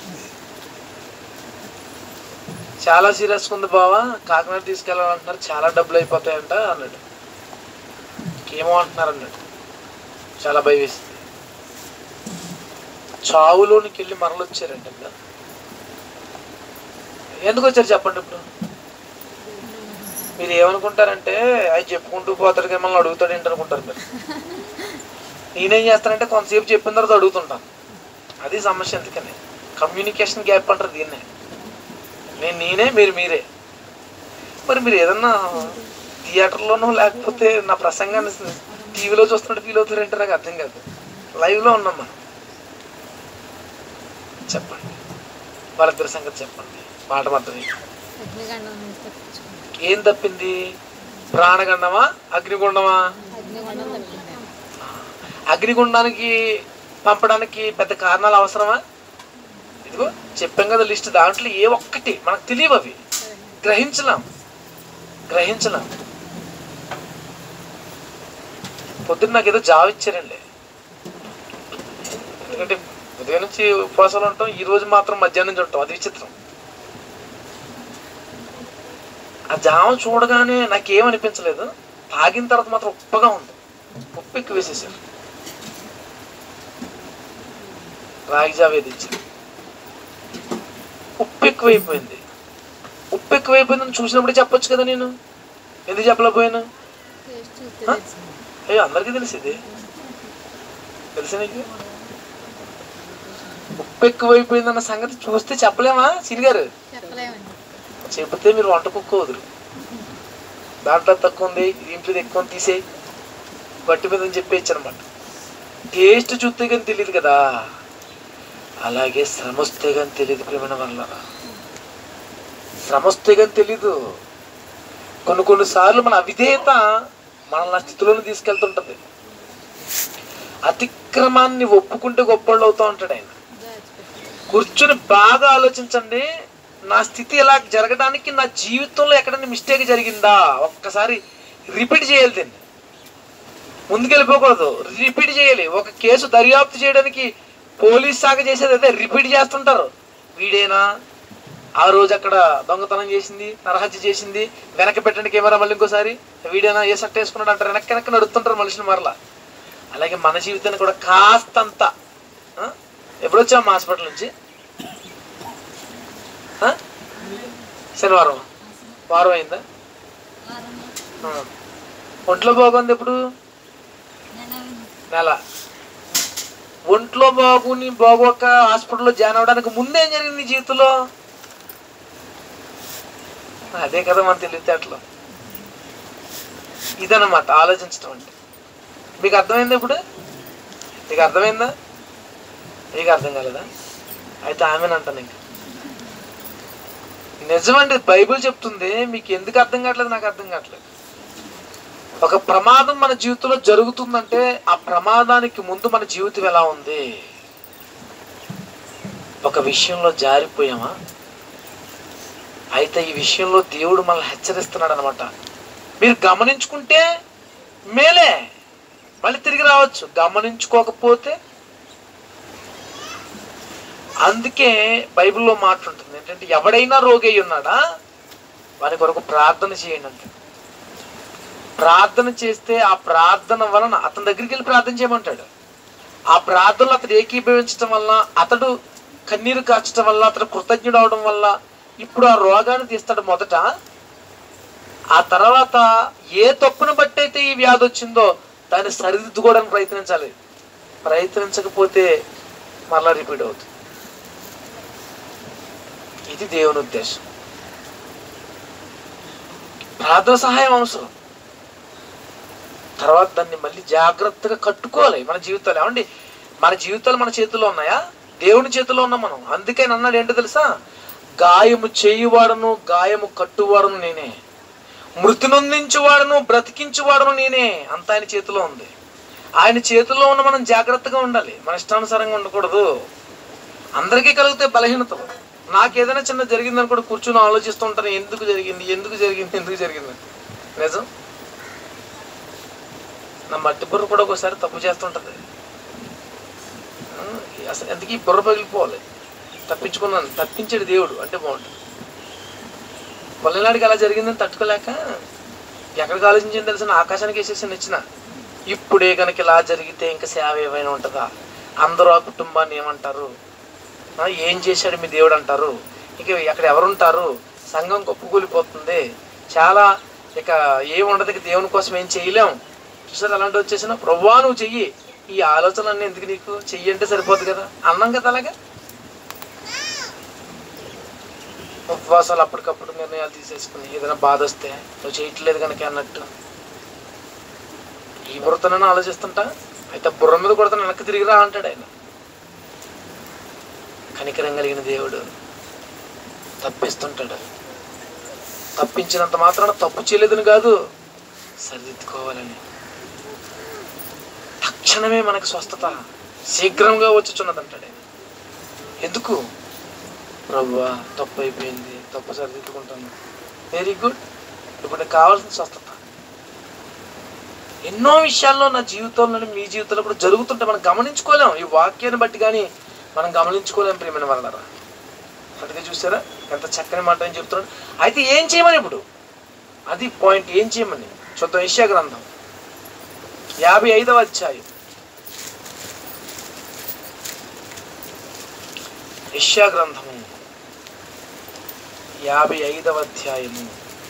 చాలా సీరియస్గా ఉంది బావా, కాకినాడ తీసుకెళ్ళాలంటున్నారు, చాలా డబ్బులు అయిపోతాయంట అన్నాడు. ఏమో అంటున్నారు అన్నాడు. చాలా భయం వేసింది. చావులోనికి వెళ్ళి మరలు వచ్చారంట. ఎందుకు వచ్చారు చెప్పండి ఇప్పుడు? మీరు ఏమనుకుంటారంటే అవి చెప్పుకుంటూ పోతాడు కానీ మనల్ని అడుగుతాడు ఏంటి అనుకుంటారు మీరు. నేనేం చేస్తానంటే కొంతసేపు చెప్పిన తర్వాత అడుగుతుంటాను. అది సమస్య. ఎందుకని కమ్యూనికేషన్ గ్యాప్ అంటారు దీన్నే. నేనే, మీరు మీరే. మరి మీరు ఏదన్నా థియేటర్లోనో లేకపోతే నా ప్రసంగాన్ని టీవీలో చూస్తున్నట్టు ఫీల్ అవుతారంటే నాకు అర్థం కాదు. లైవ్లో ఉన్నాం మనం. చెప్పండి, వాళ్ళిద్దరి సంగతి చెప్పండి. మాట మాత్రమే. ఏం తప్పింది? ప్రాణగండమా, అగ్నిగుండమా? అగ్నిగుండానికి పంపడానికి పెద్ద కారణాలు అవసరమా? ఇదిగో చెప్పాం కదా లిస్ట్. దాంట్లో ఏ ఒక్కటి మనకు తెలియవు, అవి గ్రహించలేం. పొద్దున్న నాకు ఏదో జాబ్ ఇచ్చారండి. ఎందుకంటే ఉదయం నుంచి ఉపవాసాలు ఉంటాం, ఈ రోజు మాత్రం మధ్యాహ్నం నుంచి ఉంటాం. అది విచిత్రం. ఆ జామ చూడగానే నాకేమనిపించలేదు. తాగిన తర్వాత మాత్రం ఉప్పగా ఉంది. ఉప్పు ఎక్కువ వేసేసారు. రాగి జావ ఏది ఇచ్చారు, ఉప్పు ఎక్కువైపోయింది. ఉప్పు ఎక్కువైపోయిందని చూసినప్పుడే చెప్పొచ్చు కదా. నేను ఎందుకు చెప్పలేకపోయాను? అయ్యో అందరికీ తెలిసింది. తెలుసా నీకు? ఉప్పు ఎక్కువైపోయిందన్న సంగతి చూస్తే చెప్పలేమా సిరిగారు? చెబితే మీరు వంట కుక్క వదులు. దాంట్లో తక్కువ ఉంది, ఇంట్లో ఎక్కువ తీసేయి, గట్టి మీద అని చెప్పేయచ్చు అనమాట. టేస్ట్ చూస్తే కానీ తెలియదు కదా. అలాగే శ్రమ వస్తే కానీ తెలియదు ప్రేమైన వల్ల. శ్రమ వస్తే కానీ తెలీదు. కొన్నిసార్లు మన అవిధేయత మనల్ని ఆ స్థితిలోనే తీసుకెళ్తుంటది. అతిక్రమాన్ని ఒప్పుకుంటే గొప్పళ్ళు అవుతూ ఉంటాడు ఆయన. కూర్చుని బాగా ఆలోచించండి, నా స్థితి ఇలా జరగడానికి నా జీవితంలో ఎక్కడైనా మిస్టేక్ జరిగిందా? ఒక్కసారి రిపీట్ చేయాలి. దీన్ని ముందుకెళ్ళిపోకూడదు, రిపీట్ చేయాలి. ఒక కేసు దర్యాప్తు చేయడానికి పోలీస్ శాఖ చేసేది అదే, రిపీట్ చేస్తుంటారు. వీడేనా ఆ రోజు అక్కడ దొంగతనం చేసింది, నరహత్య చేసింది, వెనక పెట్టండి కెమెరా, మళ్ళీ ఇంకోసారి వీడేనా ఏ షర్ట్ వేసుకున్నాడు అంటారు. వెనక్కి నడుస్తుంటారు మనుషులు మరలా. అలాగే మన జీవితాన్ని కూడా కాస్తంత. ఎప్పుడొచ్చాము హాస్పిటల్ నుంచి? శనివారం. వారం అయిందా? ఒంట్లో బాగుంది ఎప్పుడు? నెల. ఒంట్లో బాగోక హాస్పిటల్లో జాయిన్ అవ్వడానికి ముందేం జరిగింది నీ జీవితంలో? అదే కదా మన తెలివితేటలో. ఇదన్నమాట ఆలోచించడం అంటే. మీకు అర్థమైందా ఇప్పుడు? మీకు అర్థమైందా? మీకు అర్థం కాలేదా? అయితే ఆమెనంటాను. ఇంకా నిజమండి, బైబిల్ చెప్తుంది. మీకు ఎందుకు అర్థం కావట్లేదు? నాకు అర్థం కావట్లేదు. ఒక ప్రమాదం మన జీవితంలో జరుగుతుందంటే ఆ ప్రమాదానికి ముందు మన జీవితం ఎలా ఉంది? ఒక విషయంలో జారిపోయామా? అయితే ఈ విషయంలో దేవుడు మనల్ని హెచ్చరిస్తున్నాడు అనమాట. మీరు గమనించుకుంటే మేలే, మళ్ళీ తిరిగి రావచ్చు. గమనించుకోకపోతే, అందుకే బైబిల్లో మాట ఉంటుంది ఏంటంటే, ఎవడైనా రోగి అయి ఉన్నాడా వాని కొరకు ప్రార్థన చేయండి అంటే. ప్రార్థన చేస్తే ఆ ప్రార్థన వలన అతని దగ్గరికి వెళ్ళి ప్రార్థన చేయమంటాడు. ఆ ప్రార్థనలో అతడు ఏకీభవించడం వల్ల, అతడు కన్నీరు కార్చడం వల్ల, అతడు కృతజ్ఞుడు అవడం వల్ల ఇప్పుడు ఆ రోగాన్ని తీస్తాడు మొదట. ఆ తర్వాత ఏ తప్పును బట్టి అయితే ఈ వ్యాధి వచ్చిందో దాన్ని సరిదిద్దుకోవడానికి ప్రయత్నించాలి. ప్రయత్నించకపోతే మళ్ళా రిపీట్ అవుతుంది. ఇది దేవుని ఉద్దేశం. ప్రార్థన సహాయం అవసరం. తర్వాత దాన్ని మళ్ళీ జాగ్రత్తగా కట్టుకోవాలి మన జీవితాలు. ఏమండి, మన జీవితాలు మన చేతుల్లో ఉన్నాయా? దేవుని చేతుల్లో ఉన్నాం మనం. అందుకని అన్నాడు ఏంటో తెలుసా? గాయము చేయువాడను గాయము కట్టువాడను నేనే, మృతి నొందించువాడను బ్రతికించువాడను నేనే. అంత ఆయన చేతిలో ఉంది. ఆయన చేతుల్లో ఉన్న మనం జాగ్రత్తగా ఉండాలి. మన ఇష్టానుసారంగా ఉండకూడదు. అందరికీ కలిగితే బలహీనతలు. నాకు ఏదైనా చిన్న జరిగిందని కూడా కూర్చొని ఆలోచిస్తూ ఉంటాను, ఎందుకు జరిగింది ఎందుకు జరిగింది ఎందుకు జరిగింది. నిజం, నా మట్టి బుర్ర కూడా ఒకసారి తప్పు చేస్తుంటది. అసలు ఎందుకు ఈ బుర్ర పగిలిపోవాలి? తప్పించుకున్నాను, తప్పించాడు దేవుడు అంటే బాగుంటుంది. పల్లెనాడికి అలా జరిగిందని తట్టుకోలేక ఎక్కడికి ఆలోచించింది తెలిసిన ఆకాశానికి వేసేసి ఇచ్చిన. ఇప్పుడే కనుక ఇలా జరిగితే ఇంకా సేవ ఏమైనా ఉంటుందా? అందరూ ఆ కుటుంబాన్ని ఏమంటారు? ఏం చేశాడు మీ దేవుడు అంటారు. ఇక ఎక్కడ ఎవరుంటారు? సంఘం కొప్పుకూలిపోతుంది. చాలా ఇక ఏముండదు. ఇక దేవుని కోసం ఏం చేయలేం. చూసారు అలాంటి వచ్చేసిన ప్రభువా నువ్వు చెయ్యి. ఈ ఆలోచనలన్నీ ఎందుకు నీకు? చెయ్యి అంటే సరిపోదు కదా, అన్నాం కదా. అలాగే ఉపవాసాలు అప్పటికప్పుడు నిర్ణయాలు తీసేసుకుని ఏదైనా బాధ వస్తే నువ్వు చేయట్లేదు కనుక అన్నట్టు ఈ బుర్రతోనైనా ఆలోచిస్తుంటా. అయితే బుర్ర మీద కొడతాను వెనక్కి తిరిగిరా అంటాడు ఆయన. కనికరం కలిగిన దేవుడు తప్పిస్తుంటాడు. తప్పించినంత మాత్రాన తప్పు చేయలేదని కాదు, సరిదిద్దుకోవాలని. తక్షణమే మనకు స్వస్థత శీఘ్రంగా వచ్చుచున్నదంటాడు ఆయన. ఎందుకు? ప్రభువా తప్పు అయిపోయింది, తప్పు సరిదిద్దుకుంటాను. Very good. ఇప్పుడు కావాల్సిన స్వస్థత ఎన్నో విషయాల్లో నా జీవితంలో మీ జీవితంలో కూడా జరుగుతుంటే మనం గమనించుకోలేం. ఈ వాక్యాన్ని బట్టి కానీ మనం గమనించుకోలేం ప్రియమైన వాళ్ళరా. అందుకే చూసారా ఎంత చక్కని మాట అని చెప్తున్నాడు. అయితే ఏం చేయమని ఇప్పుడు? అది పాయింట్. ఏం చేయమని చూద్దాం. యెషయా గ్రంథం 55వ అధ్యాయం. యెషయా గ్రంథము 55వ అధ్యాయము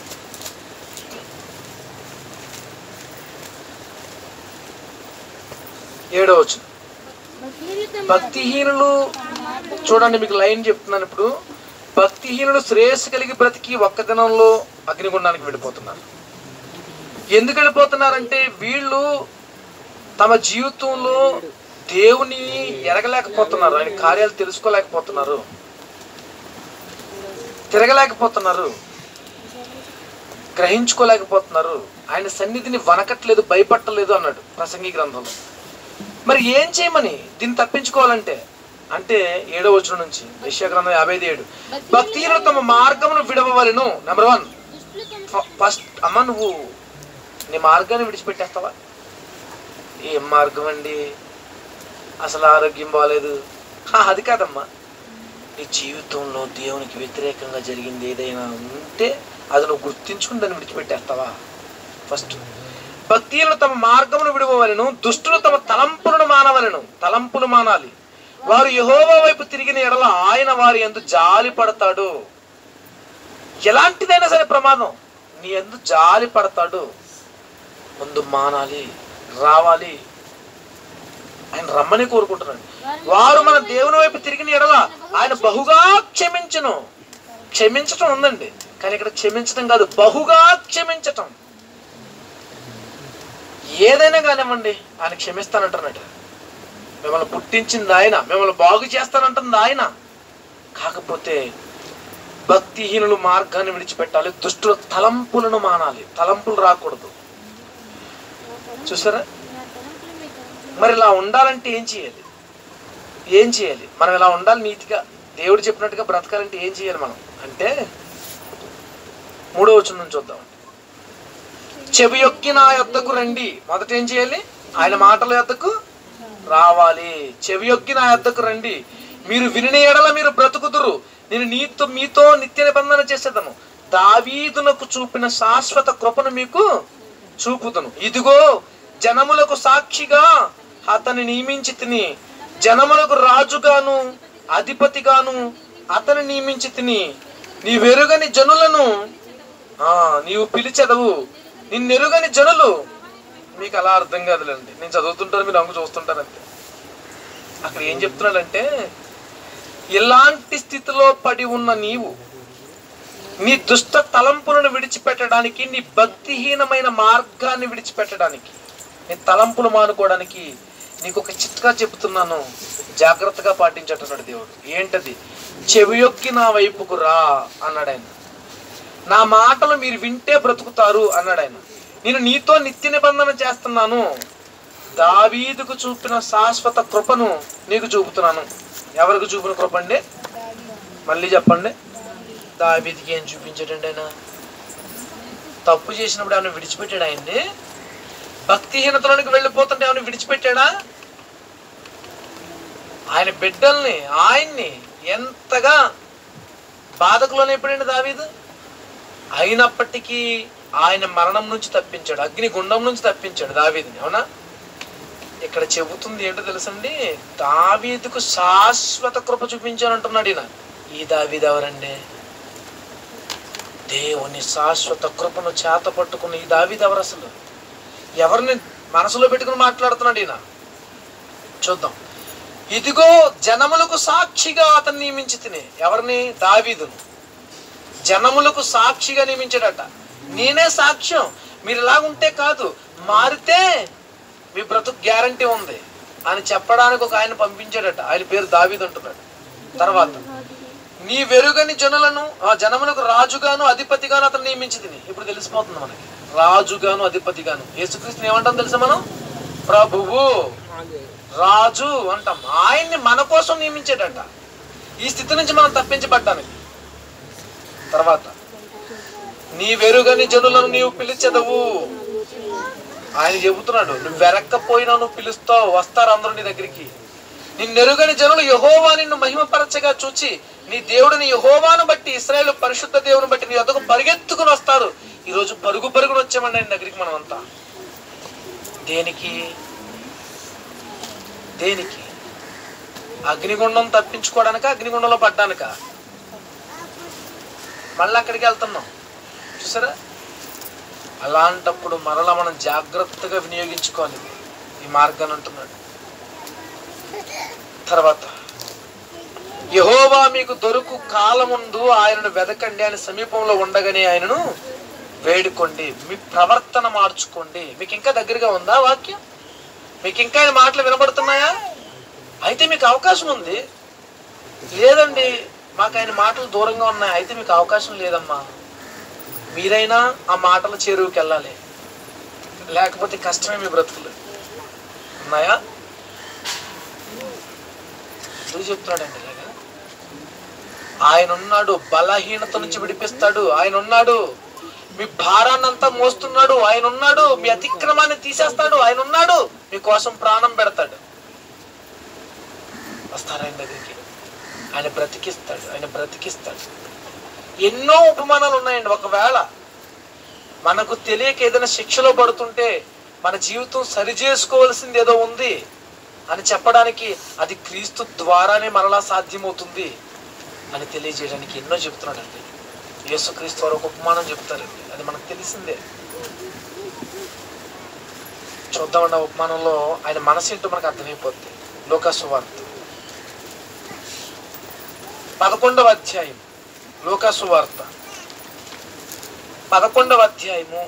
7వ వచనం. భక్తిహీనులు, చూడండి మీకు లైన్ చెప్తున్నాను ఇప్పుడు. భక్తిహీనులు శ్రేయస్సు కలిగి బ్రతికి ఒక్క దినంలో అగ్నిగుండానికి వెళ్ళిపోతున్నారు. ఎందుకు వెళ్ళిపోతున్నారంటే వీళ్ళు తమ జీవితంలో దేవుని ఎరగలేకపోతున్నారు, ఆయన కార్యాలు తెలుసుకోలేకపోతున్నారు, తిరగలేకపోతున్నారు, గ్రహించుకోలేకపోతున్నారు. ఆయన సన్నిధిని వనకట్లేదు, భయపట్టలేదు అన్నాడు ప్రసంగి గ్రంథంలో. మరి ఏం చేయమని దీన్ని తప్పించుకోవాలంటే అంటే 7వ వచనం నుంచి యెషయా గ్రంథం 55:7. భక్తిహీనులు తమ మార్గమును విడవవలెను. Number 1 first. అమ్మ నువ్వు నీ మార్గాన్ని విడిచిపెట్టేస్తావా? ఏం మార్గం అండి, అసలు ఆరోగ్యం బాగాలేదు, అది కాదమ్మా. నీ జీవితంలో దేవునికి వ్యతిరేకంగా జరిగింది ఏదైనా ఉంటే అది నువ్వు గుర్తించుకుని దాన్ని విడిచిపెట్టేస్తావా? ఫస్ట్. భక్తిహీనులు తమ మార్గమును విడవవలెను, దుష్టులు తమ తలంపులను మానవలెను. తలంపులు మానాలి. వారు యెహోవా వైపు తిరిగిన ఎడల ఆయన వారి యందు జాలి పడతాడు. ఎలాంటిదైనా సరే ప్రమాదం, నీ యందు జాలి పడతాడు. ముందు మానాలి, రావాలి. ఆయన రమ్మని కోరుకుంటున్నాడు. వారు మన దేవుని వైపు తిరిగిన ఎడల ఆయన బహుగా క్షమించును. క్షమించటం ఉందండి, కానీ ఇక్కడ క్షమించటం కాదు, బహుగా క్షమించటం. ఏదైనా కానివ్వండి ఆయన క్షమిస్తానంటున్నాడు. మిమ్మల్ని పుట్టించింది ఆయన, మిమ్మల్ని బాగు చేస్తానంటుంది ఆయన. కాకపోతే భక్తిహీనులు మార్గాన్ని విడిచిపెట్టాలి, దుష్టుల తలంపులను మానాలి. తలంపులు రాకూడదు. చూసారా? మరి ఇలా ఉండాలంటే ఏం చేయాలి? ఏం చేయాలి? మనం ఇలా ఉండాలి, నీతిగా దేవుడు చెప్పినట్టుగా బ్రతకాలంటే ఏం చేయాలి మనం అంటే 3వ వచనం నుంచి చూద్దాం. చెవియొక్కి నా యొద్దకు రండి. మొదట ఏం చేయాలి? ఆయన మాటల యొద్దకు రావాలి. చెవియొక్కి నా యొద్దకు రండి, మీరు వినిన ఎడల మీరు బ్రతుకుదురు. నేను మీతో నిత్య నిబంధన చేసేదను, దావీదునకు చూపిన శాశ్వత కృపను మీకు చూపుదును. ఇదిగో జనములకు సాక్షిగా అతని నియమించి తిని, జనములకు రాజుగాను అధిపతిగాను అతని నియమించి తిని. నీవెరుగని జనులను నీవు పిలిచెదవు. నిన్నెరుగని జనులు, మీకు అలా అర్థం కాదులేండి, నేను చదువుతుంటాను మీరు అంగు చూస్తుంటారు అంతే. అక్కడ ఏం చెప్తున్నాడంటే ఇలాంటి స్థితిలో పడి ఉన్న నీవు నీ దుష్ట తలంపులను విడిచిపెట్టడానికి, నీ భక్తిహీనమైన మార్గాన్ని విడిచిపెట్టడానికి, నీ తలంపులు మానుకోవడానికి నీకు ఒక చిట్కా చెబుతున్నాను, జాగ్రత్తగా పాటించటన్నాడు దేవుడు. ఏంటది? చెవియొక్కి నా వైపుకు రా అన్నాడు ఆయన. నా మాటలు మీరు వింటే బ్రతుకుతారు అన్నాడు ఆయన. నేను నీతో నిత్య నిబంధన చేస్తున్నాను, దావీదుకు చూపిన శాశ్వత కృపను నీకు చూపుతున్నాను. ఎవరికి చూపిన కృప అండి? మళ్ళీ చెప్పండి. దావీదుకి ఏం చూపించాడండి ఆయన? తప్పు చేసినప్పుడు ఏమైనా విడిచిపెట్టాడు ఆయన్ని? భక్తిహీనతలోనికి వెళ్ళిపోతుంటే ఏమైనా విడిచిపెట్టాడా? ఆయన బిడ్డల్ని, ఆయన్ని ఎంతగా బాధకు లోనైపోయాడు దావీదు. అయినప్పటికీ ఆయన మరణం నుంచి తప్పించాడు, అగ్ని గుండం నుంచి తప్పించాడు దావీదుని. అవునా? ఇక్కడ చెబుతుంది ఏంటో తెలుసండి, దావీదుకు శాశ్వత కృప చూపించానంటున్నాడు ఈయన. ఈ దావీదు ఎవరండి? దేవుని శాశ్వత కృపను చేత పట్టుకున్న ఈ దావీదు ఎవరు? అసలు ఎవరిని మనసులో పెట్టుకుని మాట్లాడుతున్నాడు ఈయన? చూద్దాం. ఇదిగో జనములకు సాక్షిగా అతను నియమించి తినే. ఎవరిని? దావీదును జనములకు సాక్షిగా నియమించాడట. నేనే సాక్ష్యం, మీరు ఇలాగుంటే కాదు, మారితే మీ బ్రతుకు గ్యారంటీ ఉంది అని చెప్పడానికి ఒక ఆయన పంపించాడట. ఆయన పేరు దావీదు అంటున్నాడు. తర్వాత నీ వెరుగని జనములకు రాజుగాను అధిపతిగాను అతను నియమించి తిని. ఇప్పుడు తెలిసిపోతుంది మనకి, రాజుగాను అధిపతిగాను. యేసుక్రీస్తుని ఏమంటాం తెలుసా మనం? ప్రభువు, రాజు అంటాం. ఆయన్ని మన కోసం నియమించాడట, ఈ స్థితి నుంచి మనం తప్పించబడ్డానికి. తర్వాత నీ వెరుగని జనులను నీవు పిలిచెదవు. ఆయన చెబుతున్నాడు, నువ్వు వెరక్కపోయినా నువ్వు పిలుస్తావు, వస్తారు అందరూ నీ దగ్గరికి. నిన్నెరుగని జనులు యెహోవా నిన్ను మహిమపరచగా చూచి, నీ దేవుడిని యెహోవాను బట్టి, ఇశ్రాయేలు పరిశుద్ధ దేవుని బట్టి నీ వద్దకు పరిగెత్తుకుని వస్తారు. ఈరోజు పరుగును వచ్చామండి ఆయన దగ్గరికి మనం అంతా. దేనికి? అగ్నిగుండం తప్పించుకోవడానిక? అగ్నిగుండంలో పడ్డానిక? మళ్ళీ అక్కడికి వెళ్తున్నాం. చూసారా? అలాంటప్పుడు మరలా మనం జాగ్రత్తగా వినియోగించుకోవాలి ఈ మార్గాన్ని అంటున్నాడు. తర్వాత యెహోవా మీకు దొరుకు కాలముందు ఆయనను వెదకండి, ఆయన సమీపంలో ఉండగానే ఆయనను వేడుకోండి, మీ ప్రవర్తన మార్చుకోండి. మీకు ఇంకా దగ్గరగా ఉందా వాక్యం? మీకు ఇంకా ఆయన మాటలు వినబడుతున్నాయా? అయితే మీకు అవకాశం ఉంది. లేదండి, మాకు ఆయన మాటలు దూరంగా ఉన్నాయి, అయితే మీకు అవకాశం లేదమ్మా. మీరైనా ఆ మాటల చేరువుకి వెళ్ళాలి, లేకపోతే కష్టమే మీ బ్రతుకులు. ఉన్నాయా? ఎందుకు చెప్తున్నాడండి ఇలాగా? ఆయన ఉన్నాడు, బలహీనత నుంచి విడిపిస్తాడు. ఆయన ఉన్నాడు, మీ భారాన్నంతా మోస్తున్నాడు. ఆయన ఉన్నాడు, మీ అతిక్రమాన్ని తీసేస్తాడు. ఆయన ఉన్నాడు, మీకోసం ప్రాణం పెడతాడు. వస్తారా ఆయన దగ్గరికి? ఆయన బ్రతికిస్తాడు. ఎన్నో ఉపమానాలు ఉన్నాయండి. ఒకవేళ మనకు తెలియక ఏదైనా శిక్షలో పడుతుంటే మన జీవితం సరి చేసుకోవాల్సింది ఏదో ఉంది అని చెప్పడానికి, అది క్రీస్తు ద్వారానే మరలా సాధ్యమవుతుంది అని తెలియజేయడానికి ఎన్నో చెప్తున్నాడండి. యేసుక్రీస్తు వారు ఒక ఉపమానం చెప్తారండి, అది మనకు తెలిసిందే. చూద్దామండి. ఆ ఉపమానంలో ఆయన మనసు ఏంటో మనకు అర్థమైపోద్ది. లూకా సువార్త 11వ అధ్యాయం. లూకా సువార్త 11వ అధ్యాయము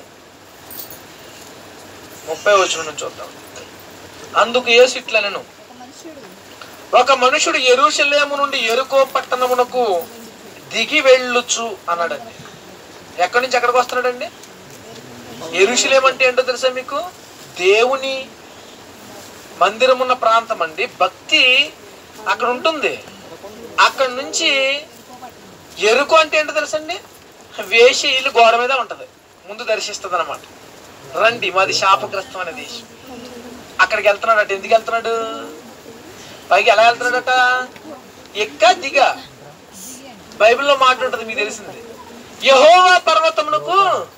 30వ వచనం నుంచి చూద్దాం. అందుకు యేసు ఇట్లనెను, ఒక మనుషుడు యెరూషలేము నుండి యెరికో పట్టణమునకు దిగి వెళ్ళుచు అన్నాడండి. ఎక్కడి నుంచి ఎక్కడికి వస్తున్నాడండి? యెరూషలేం అంటే ఏంటో తెలుసా మీకు? దేవుని మందిరం ఉన్న ప్రాంతం అండి. భక్తి అక్కడ ఉంటుంది. అక్కడ నుంచి యెరికో అంటే ఏంటో తెలుసండి? వేషి ఇల్లు గోడ మీద ఉంటది, ముందు దర్శిస్తుంది అనమాట. రండి, మాది శాపగ్రస్తమైన దేశం. అక్కడికి వెళ్తున్నాడట. ఎందుకు వెళ్తున్నాడు? పైకి ఎలా వెళ్తున్నాడట? ఎక్క దిగా. బైబిల్లో మాట ఉంటుంది, మీకు తెలిసింది. యెహోవా పర్వతమునకు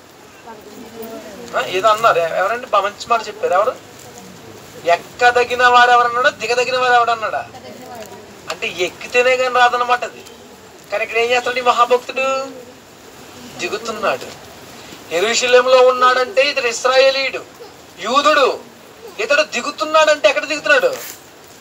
ఏదో అన్నారు. ఎవరండి? మంచి మాట చెప్పారు. ఎవరు? ఎక్కదగిన వారు ఎవరన్నాడా? దిగదగిన వారు ఎవడన్నాడా? అంటే ఎక్కితేనే కానీ రాదన్నమాట అది. కానీ ఇక్కడ ఏం చేస్తాడు ఈ మహాభక్తుడు? దిగుతున్నాడు. యెరూషలేములో ఉన్నాడంటే ఇతడు ఇశ్రాయేలీయుడు, యూదుడు. ఇతడు దిగుతున్నాడంటే ఎక్కడ దిగుతున్నాడు?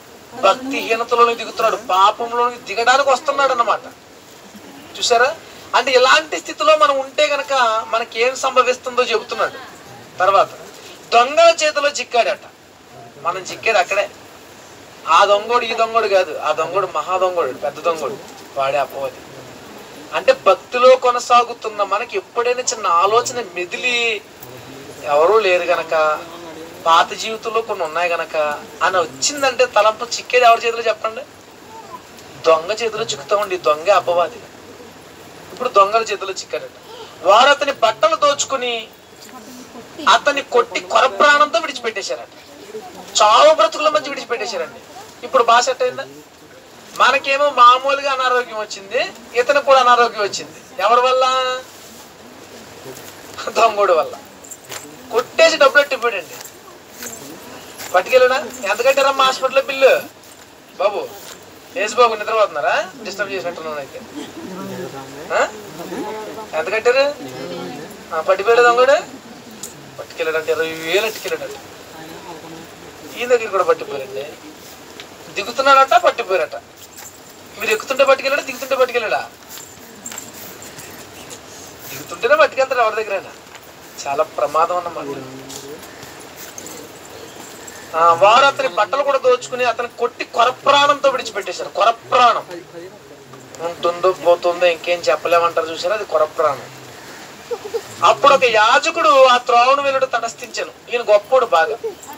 భక్తిహీనతలోకి దిగుతున్నాడు, పాపంలోకి దిగడానికి వస్తున్నాడు అన్నమాట. చూసారా? అంటే ఇలాంటి స్థితిలో మనం ఉంటే గనక మనకి ఏం సంభవిస్తుందో చెబుతున్నాడు. తర్వాత దొంగల చేతిలో చిక్కాడట. మనం చిక్కేది అక్కడే. ఆ దొంగోడు ఈ దొంగోడు కాదు, ఆ దొంగోడు మహా దొంగోడు, పెద్ద దొంగోడు, వాడే అపవాది. అంటే భక్తిలో కొనసాగుతున్న మనకి ఎప్పుడైనా చిన్న ఆలోచన మెదిలి ఎవరూ లేరు గనక, పాత జీవితంలో కొన్ని ఉన్నాయి గనక అని వచ్చిందంటే తలంపు చిక్కేది ఎవరి చేతిలో చెప్పండి? దొంగ చేతిలో చిక్కుతామండి. దొంగ అపవాది. ఇప్పుడు దొంగల చేతిలో చిక్కాడట. వారు అతని బట్టలు దోచుకుని అతన్ని కొట్టి కొర ప్రాణంతో విడిచిపెట్టేశారట. చావు బ్రతుకుల మధ్య విడిచిపెట్టేశారండి. ఇప్పుడు బాగా సెట్ అయిందా? మనకేమో మామూలుగా అనారోగ్యం వచ్చింది, ఇతను కూడా అనారోగ్యం వచ్చింది. ఎవరి వల్ల? దొంగోడు వల్ల. కొట్టేసి డబ్బులు ఎట్టిపోయాడండి. పట్టుకెళ్ళినా ఎంత కట్టారమ్మా హాస్పిటల్లో బిల్లు? బాబు ఏసు బాబు నిద్రపోతున్నారా? డిస్టర్బ్ చేసినట్టున్నాను అయితే. ఎంత కట్టారు? పట్టిపోయాడు దొంగడు. పట్టుకెళ్ళాడంటే 20,000 ఎట్టుకెళ్ళాడట. ఈయన దగ్గర కూడా పట్టిపోయారండి. దిగుతున్నాడట, పట్టిపోయారట. మీరు ఎక్కుతుంటే పట్టుకెళ్ళాడా, దిగుతుంటే పట్టుకెళ్ళాడా? దిగుతుంటేనే పట్టుకెళ్తారు ఎవరి దగ్గరైనా. చాలా ప్రమాదం అన్నమాట. వారు అతని బట్టలు కూడా దోచుకుని అతను కొట్టి కొర ప్రాణంతో విడిచిపెట్టేశారు. కొర ప్రాణం ఉంటుందో పోతుందో ఇంకేం చెప్పలేమంటారు చూసారా, అది కొర ప్రాణం. అప్పుడు ఒక యాజకుడు ఆ త్రోవను వెళ్ళడు తటస్థించాను. ఈయన గొప్పోడు బాగా.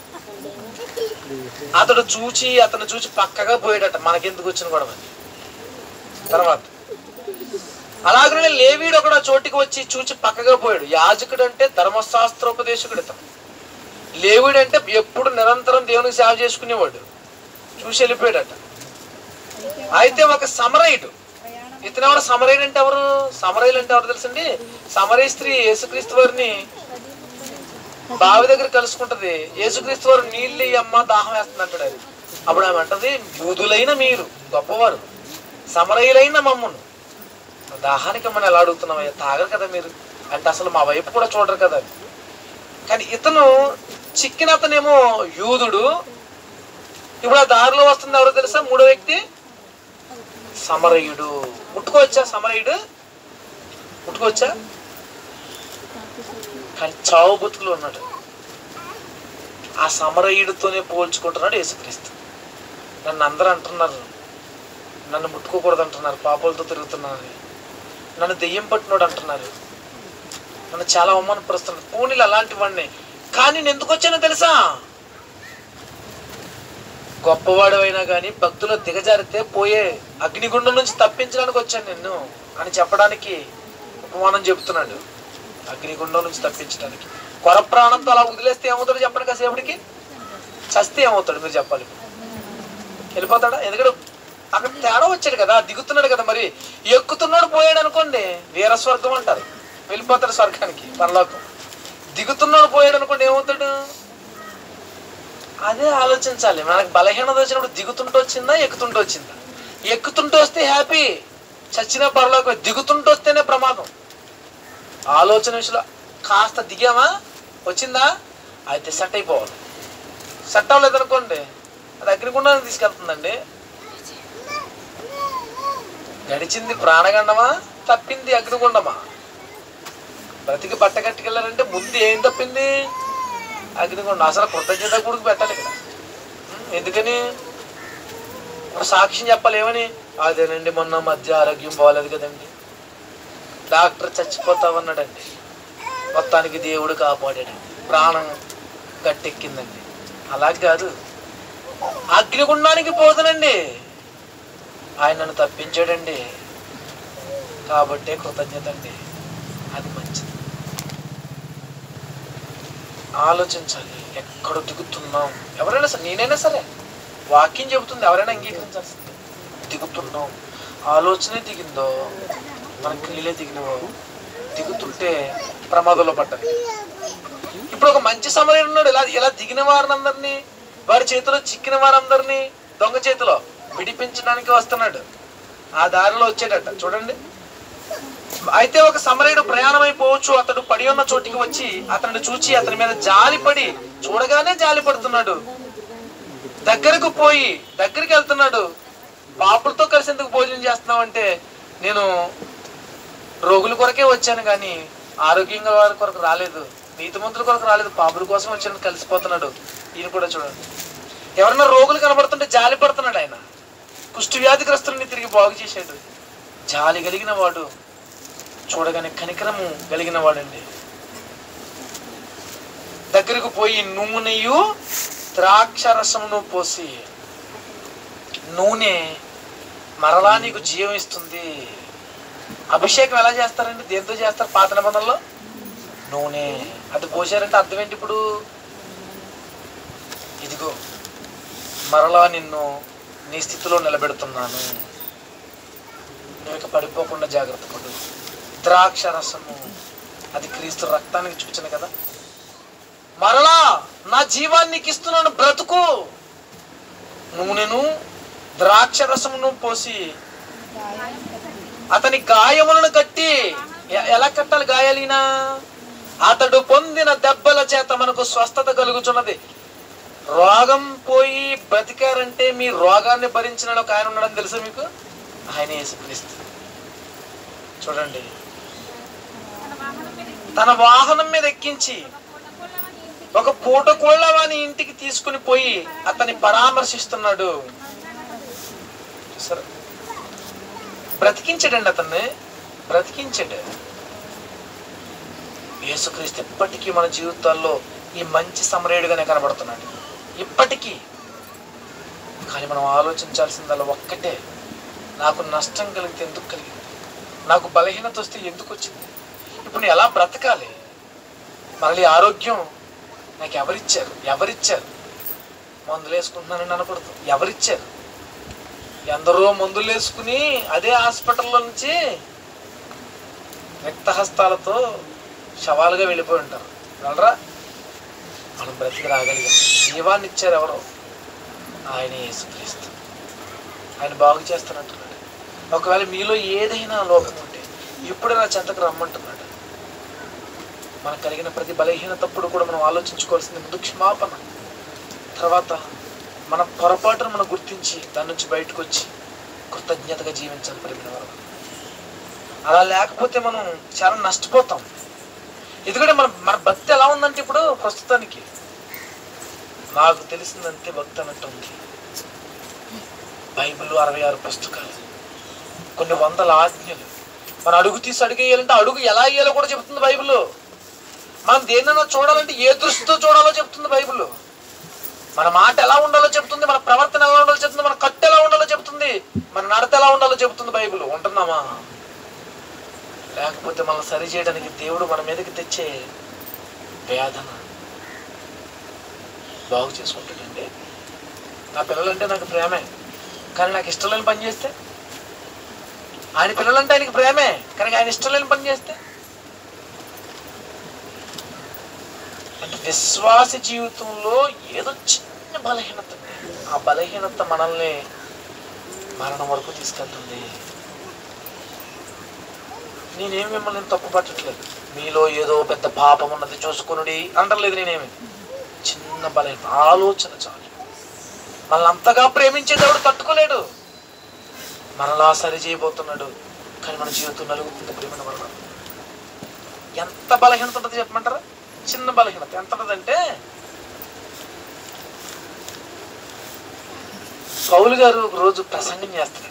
అతను చూచి పక్కగా పోయాడట. మనకెందుకు వచ్చిన గొడవ. తర్వాత అలాగనే లేవీడు ఒకడు చోటికి వచ్చి చూచి పక్కగా పోయాడు. యాజకుడు అంటే ధర్మశాస్త్రోపదేశకుడు ఇతను. లేవీడు అంటే ఎప్పుడు నిరంతరం దేవునికి సేవ చేసుకునేవాడు. చూసి వెళ్ళిపోయాడట. అయితే ఒక సమరయుడు, ఇతనెవరు? సమరయుడు అంటే ఎవరు? సమరయులు అంటే ఎవరు తెలుసండి? సమరయ స్త్రీ యేసుక్రీస్తు వారిని బావి దగ్గర కలుసుకుంటది. యేసుక్రీస్తు వారు నీళ్ళు అమ్మ దాహం వేస్తుంది అంటాడు. అది అప్పుడు ఆమె అంటది, యూదులైన మీరు గొప్పవారు, సమరయులైన మమ్మను దాహానికి మనం ఎలా అడుగుతున్నామయ్యా? తాగరు కదా మీరు అంటే, అసలు మా వైపు కూడా చూడరు కదా. కానీ ఇతను చిక్కిన అతనేమో యూదుడు. ఇప్పుడు ఆ దారిలో వస్తుంది ఎవరో తెలుసా? మూడో వ్యక్తి సమరయుడు. ముట్టుకోవచ్చా? సమరయుడు ముట్టుకోవచ్చా? కానీ చావు బతుకులు ఉన్నాడు. ఆ సమరయుడితోనే పోల్చుకుంటున్నాడు యేసుక్రీస్తు. నన్ను అందరూ అంటున్నారు, నన్ను ముట్టుకోకూడదు అంటున్నారు, పాపాలతో తిరుగుతున్నాను, నన్ను దెయ్యం పట్టినోడు అంటున్నారు, నన్ను చాలా అవమానపరుస్తున్నారు. పోనీలు అలాంటి వాడిని. కానీ నేను ఎందుకు వచ్చానో తెలుసా? గొప్పవాడు అయినా కానీ భక్తులు దిగజారితే పోయే అగ్నిగుండం నుంచి తప్పించడానికి వచ్చాను నిన్ను అని చెప్పడానికి ఉపమానం చెబుతున్నాడు. అగ్నిగుండం నుంచి తప్పించడానికి. కొర ప్రాణంతో అలా వదిలేస్తే ఏమవుతాడు చెప్పండి? కాసేపటికి చస్తే ఏమవుతాడు మీరు చెప్పాలి. వెళ్ళిపోతాడా? ఎందుకంటే అక్కడ తేడా వచ్చాడు కదా, దిగుతున్నాడు కదా. మరి ఎక్కుతున్నాడు పోయాడు అనుకోండి, వీరస్వర్గం అంటారు, వెళ్ళిపోతాడు స్వర్గానికి, పరలోకం. దిగుతున్నాడు పోయాడు అనుకోండి, ఏమవుతాడు? అదే ఆలోచించాలి. మనకు బలహీనత వచ్చినప్పుడు దిగుతుంటూ వచ్చిందా, ఎక్కుతుంటూ వచ్చిందా? ఎక్కుతుంటూ వస్తే హ్యాపీ, చచ్చిన పరలోకం. దిగుతుంటూ వస్తేనే ప్రమాదం. ఆలోచన విషయంలో కాస్త దిగామా, వచ్చిందా, అయితే సెట్ అయిపోవాలి. సెట్ అవ్వలేదు అనుకోండి, అది అగ్నిగుండానికి తీసుకెళ్తుందండి. గడిచింది ప్రాణగండమా, తప్పింది అగ్నిగుండమా? బ్రతికి బట్ట కట్టుకెళ్ళారంటే ముందు ఏం తప్పింది? అగ్నిగుండం. అసలు కృతజ్ఞత గుడికి పెట్టాలి ఇక్కడ. ఎందుకని? సాక్ష్యం చెప్పాలి. ఏమని? అదేనండి, మొన్న మధ్య ఆరోగ్యం బాగోలేదు కదండి, డాక్టర్ చచ్చిపోతామన్నాడండి, మొత్తానికి దేవుడు కాపాడాడండి, ప్రాణం గట్టెక్కిందండి. అలా కాదు, అగ్నిగుండానికి పోతానండి, ఆయన నన్ను తప్పించాడండి కాబట్టే కృతజ్ఞత అండి. అది మంచిది. ఆలోచించాలి, ఎక్కడ దిగుతున్నాం. ఎవరైనా సరే, నేనైనా సరే, వాక్యం చెబుతుంది, ఎవరైనా అంగీకరించాల్సింది. దిగుతున్నాం, ఆలోచనే దిగిందో మన క్రియలే దిగినవో. దిగుతుంటే ప్రమాదంలో పడ్డారు. ఇప్పుడు ఒక మంచి సమరయుడు ఉన్నాడు. ఇలా దిగిన వారినందరినీ, వారి చేతిలో చిక్కిన వారందరినీ దొంగ చేతిలో విడిపించడానికి వస్తున్నాడు. ఆ దారిలో వచ్చేటట్ట చూడండి. అయితే ఒక సమరయుడు ప్రయాణమైపోవచ్చు. అతడు పడి ఉన్న చోటికి వచ్చి అతన్ని చూచి అతని మీద జాలిపడి, చూడగానే జాలి పడుతున్నాడు. దగ్గరికి వెళ్తున్నాడు. పాపులతో కలిసి ఎందుకు భోజనం చేస్తున్నావు అంటే, నేను రోగుల కొరకే వచ్చాను కానీ ఆరోగ్యంగా వారి కొరకు రాలేదు, నీతిమంతుల కొరకు రాలేదు, పాపుల కోసం వచ్చాను కలిసిపోతున్నాడు. ఈయన కూడా చూడండి, ఎవరన్నా రోగులు కనబడుతుంటే జాలి పడుతున్నాడు ఆయన. కుష్టి వ్యాధిగ్రస్తుల్ని తిరిగి బాగు చేశాడు. జాలి కలిగిన వాడు, చూడగానే కనికరము కలిగిన వాడండి. దగ్గరకు పోయి నూనెయు ద్రాక్ష రసమును పోసి, నూనె మరలా నీకు జీవం ఇస్తుంది. అభిషేకం ఎలా చేస్తారండి? దేంతో చేస్తారు? పాత నిబంధనలో నూనె. అది పోసారంటే అర్థం ఏంటి? ఇప్పుడు ఇదిగో మరలా నిన్ను నీ స్థితిలో నిలబెడుతున్నాను, నువ్వు ఇక పడిపోకుండా జాగ్రత్త పడు. ద్రాక్ష రసము అది క్రీస్తు రక్తానికి చూచిన కదా. మరలా నా జీవాన్ని నీకు ఇస్తున్నాను, బ్రతుకు. నూనెను ద్రాక్ష రసమును పోసి అతని గాయములను కట్టి, ఎలా కట్టాలి గాయాలినా? అతడు పొందిన దెబ్బల చేత మనకు స్వస్థత కలుగుతున్నది. రోగం పోయి బ్రతికారంటే మీ రోగాన్ని భరించిన ఒక ఆయన ఉన్నాడని తెలుసా మీకు? ఆయన యేసుక్రీస్తు. చూడండి, తన వాహనం మీద ఎక్కించి ఒక పూట కూడా వాని ఇంటికి తీసుకుని పోయి అతన్ని పరామర్శిస్తున్నాడు. చూసారా? బ్రతికించాడండి, అతన్ని బ్రతికించాడు. యేసుక్రీస్తు ఇప్పటికీ మన జీవితాల్లో ఈ మంచి సమరేయుడిగానే కనబడుతున్నాడు ఇప్పటికీ. కానీ మనం ఆలోచించాల్సిందల్లా ఒక్కటే, నాకు నష్టం కలిగితే ఎందుకు కలిగింది, నాకు బలహీనత వస్తే ఎందుకు వచ్చింది, ఇప్పుడు నేను ఎలా బ్రతకాలి, మళ్ళీ ఆరోగ్యం నాకు ఎవరిచ్చారు? మందులు వేసుకుంటున్నానని అనకూడదు. ఎవరిచ్చారు? ఎందరో మందులు వేసుకుని అదే హాస్పిటల్లో నుంచి రక్తహస్తాలతో శవాలుగా వెళ్ళిపోయి ఉంటారు. వెళ్ళరా? మనం బ్రతికి రాగలిగాం. జీవాన్ని ఇచ్చారు ఎవరో? ఆయన యేసుక్రీస్తు. ఆయన బాగు చేస్తానంటున్నాడు. ఒకవేళ మీలో ఏదైనా లోపం ఉంటే ఇప్పుడే నా చెంతకు రమ్మంటున్నాడు. మనకు కలిగిన ప్రతి బలహీనతప్పుడు కూడా మనం ఆలోచించుకోవాల్సింది ముందు క్షమాపణ, తర్వాత మన పొరపాటును మనం గుర్తించి దాని నుంచి బయటకు వచ్చి కృతజ్ఞతగా జీవించాలి పరిమిణ వరకు. అలా లేకపోతే మనం చాలా నష్టపోతాం. ఎందుకంటే మన భక్తి ఎలా ఉందంటే ఇప్పుడు ప్రస్తుతానికి నాకు తెలిసిందంతే భక్తి అన్నట్టు ఉంది. బైబిల్ 66 పుస్తకాలు, కొన్ని వందల ఆజ్ఞలు. మనం అడుగు తీసి అడిగేయాలంటే అడుగు ఎలా వేయాలో కూడా చెప్తుంది బైబిల్. మనం దేన్నైనా చూడాలంటే ఏ దృష్టితో చూడాలో చెప్తుంది బైబిల్. మన మాట ఎలా ఉండాలో చెప్తుంది, మన ప్రవర్తన ఎలా ఉండాలో చెప్తుంది, మన కట్టు ఎలా ఉండాలో చెప్తుంది, మన నడత ఎలా ఉండాలో చెప్తుంది బైబిల్. ఉంటున్నామా? లేకపోతే మనం సరి చేయడానికి దేవుడు మన మీదకి తెచ్చే వేదన బాగు చేసుకుంటాడండి. నా పిల్లలంటే నాకు ప్రేమే, కానీ నాకు ఇష్టం లేని పని చేస్తే, ఆయన పిల్లలంటే ఆయనకి ప్రేమే కానీ ఆయన ఇష్టం లేని పని చేస్తే, అంటే విశ్వాస జీవితంలో ఏదో చిన్న బలహీనత, ఆ బలహీనత మనల్ని మరణం వరకు తీసుకెళ్తుంది. నేనేమి మిమ్మల్ని తప్పు పట్టట్లేదు, మీలో ఏదో పెద్ద పాపం ఉన్నది చూసుకునుడి అంటలేదు. నేనేమి చిన్న బలహీనత, ఆలోచన చాలు. మనల్ని అంతగా ప్రేమించే దేవుడు తట్టుకోలేడు, మనలా సరి చేయబోతున్నాడు. కానీ మన జీవితం నలుగుతుంది ప్రేమ వల్ల. ఎంత బలహీనత ఉంటుంది చెప్పమంటారా? చిన్న బలహీనత ఎంత ఉంటుందంటే, పౌలు గారు ఒక రోజు ప్రసంగం చేస్తున్నాడు.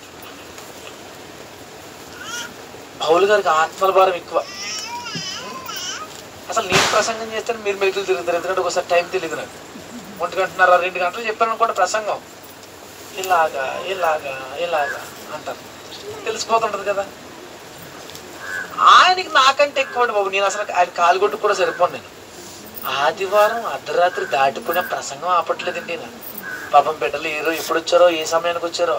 పౌలు గారికి ఆత్మల భారం ఎక్కువ. అసలు నేను ప్రసంగం చేస్తాను, మీరు మెలుగులు తిరుగుతారు. ఎందుకంటే ఒకసారి టైం తెలియదు నాకు. 1 గంటన్నర 2 గంటలు చెప్పాను అనుకోండి ప్రసంగం. ఇలాగా ఇలాగా ఇలాగా అంటారు, తెలిసిపోతుంటది కదా. ఆయనకి నాకంటే ఎక్కువ బాబు. నేను అసలు ఆయన కాలు కొట్టు కూడా సరిపోను. నేను ఆదివారం అర్ధరాత్రి దాటిపోయిన ప్రసంగం ఆపట్లేదండి. నేను పాపం బిడ్డలు ఎప్పుడు వచ్చారో, ఏ సమయానికి వచ్చారో.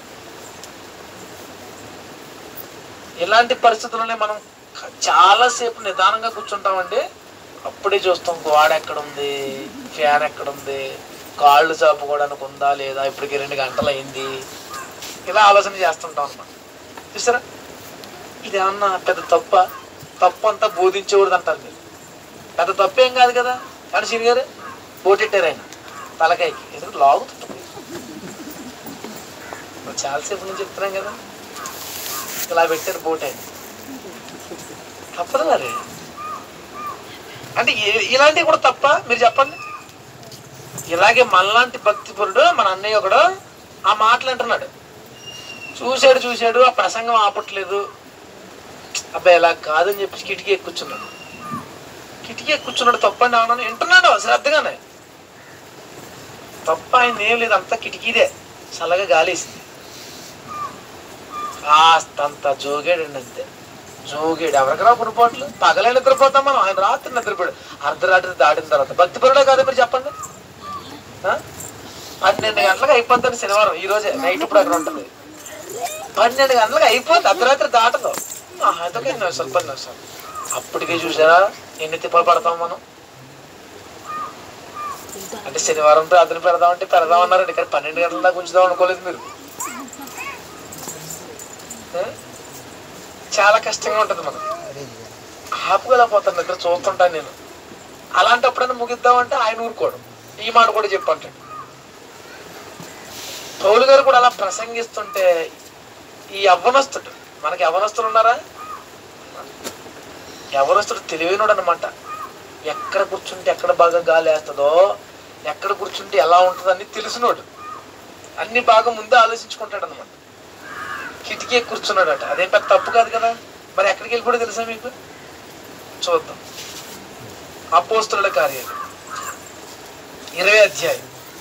ఇలాంటి పరిస్థితుల్లోనే మనం చాలాసేపు నిదానంగా కూర్చుంటామండి. అప్పుడే చూస్తాం గోడ ఎక్కడుంది, ఫ్యాన్ ఎక్కడుంది, కాళ్ళు చాపుకోవడానికి ఉందా లేదా, ఇప్పటికి 2 గంటలు అయింది. ఇలా ఆలోచన చేస్తుంటాం అన్నమాట. చూసారా? ఇదేమన్నా పెద్ద తప్పు అంతా బోధించేవాడు అంటారు మీరు. పెద్ద తప్పు ఏం కాదు కదా. కానీ సీని గారు పోటెట్టారు ఆయన తలకాయకి, ఎందుకంటే లాగుతుంటాం. చాలాసేపు నుంచి చెప్తున్నాం కదా, ఇలా పెట్టారు బోట్ ఆయన. తప్పదు మరి. అంటే ఇలాంటివి కూడా తప్ప మీరు చెప్పండి. ఇలాగే మనలాంటి భక్తిపరుడు మన అన్నయ్య ఒకడు ఆ మాటలు అంటున్నాడు. చూశాడు ఆ ప్రసంగం ఆపట్లేదు. అబ్బాయి ఇలా కాదని చెప్పి కిటికీ ఎక్కుచ్చున్నాడు. తప్పండి అవునని వింటున్నాడు శ్రద్ధగానే. తప్ప ఆయన ఏం లేదు, అంతా కిటికీదే, చల్లగా గాలేసింది. కాస్తంత జోగాడండి అంతే. జోగాడు. ఎవరికరా పొరపాట్లు? పగలే నిద్రపోతాం మనం, ఆయన రాత్రి నిద్రపోయాడు. అర్ధరాత్రి దాటిన తర్వాత భక్తిపరుడే కాదా మీరు చెప్పండి. 12 గంటలకు అయిపోతుంది శనివారం, ఈ రోజే నైట్ ఇప్పుడు అక్కడ ఉంటుంది. 12 గంటలకు అయిపోతుంది, అర్ధరాత్రి దాటదు. ఎంతకీ 10 నిమిషాలు. అప్పటికే చూసారా ఎన్ని తిప్పలు పడతాం మనం. అంటే శనివారం రాత్రి పెడదామంటే పెడదామన్నారండి, ఇక్కడ 12 గంటల దాకా ఉంచుదాం అనుకోలేదు మీరు. చాలా కష్టంగా ఉంటుంది మనకి. ఆపుకోలేకపోతాను నిద్ర చూస్తుంటాను నేను. అలాంటప్పుడైనా ముగిద్దామంటే ఆయన ఊరుకోవడం. ఈ మాట కూడా చెప్పంటాడు. పౌలు గారు కూడా అలా ప్రసంగిస్తుంటే ఈ యవ్వనస్తుడు, మనకి యవ్వనస్తులు ఉన్నారా? యవ్వనస్తుడు తెలివైనడు అనమాట. ఎక్కడ కూర్చుంటే ఎక్కడ బాగా గాలి వేస్తుందో, ఎక్కడ కూర్చుంటే ఎలా ఉంటుందని తెలిసినోడు. అన్ని బాగా ముందే ఆలోచించుకుంటాడు అనమాట. కిటికీ కూర్చున్నాడట, అదేం పెద్ద తప్పు కాదు కదా. మరి ఎక్కడికి వెళ్ళిపోయి తెలుసా మీకు? చూద్దాం. అపోస్తలుల కార్యాలు 20వ అధ్యాయం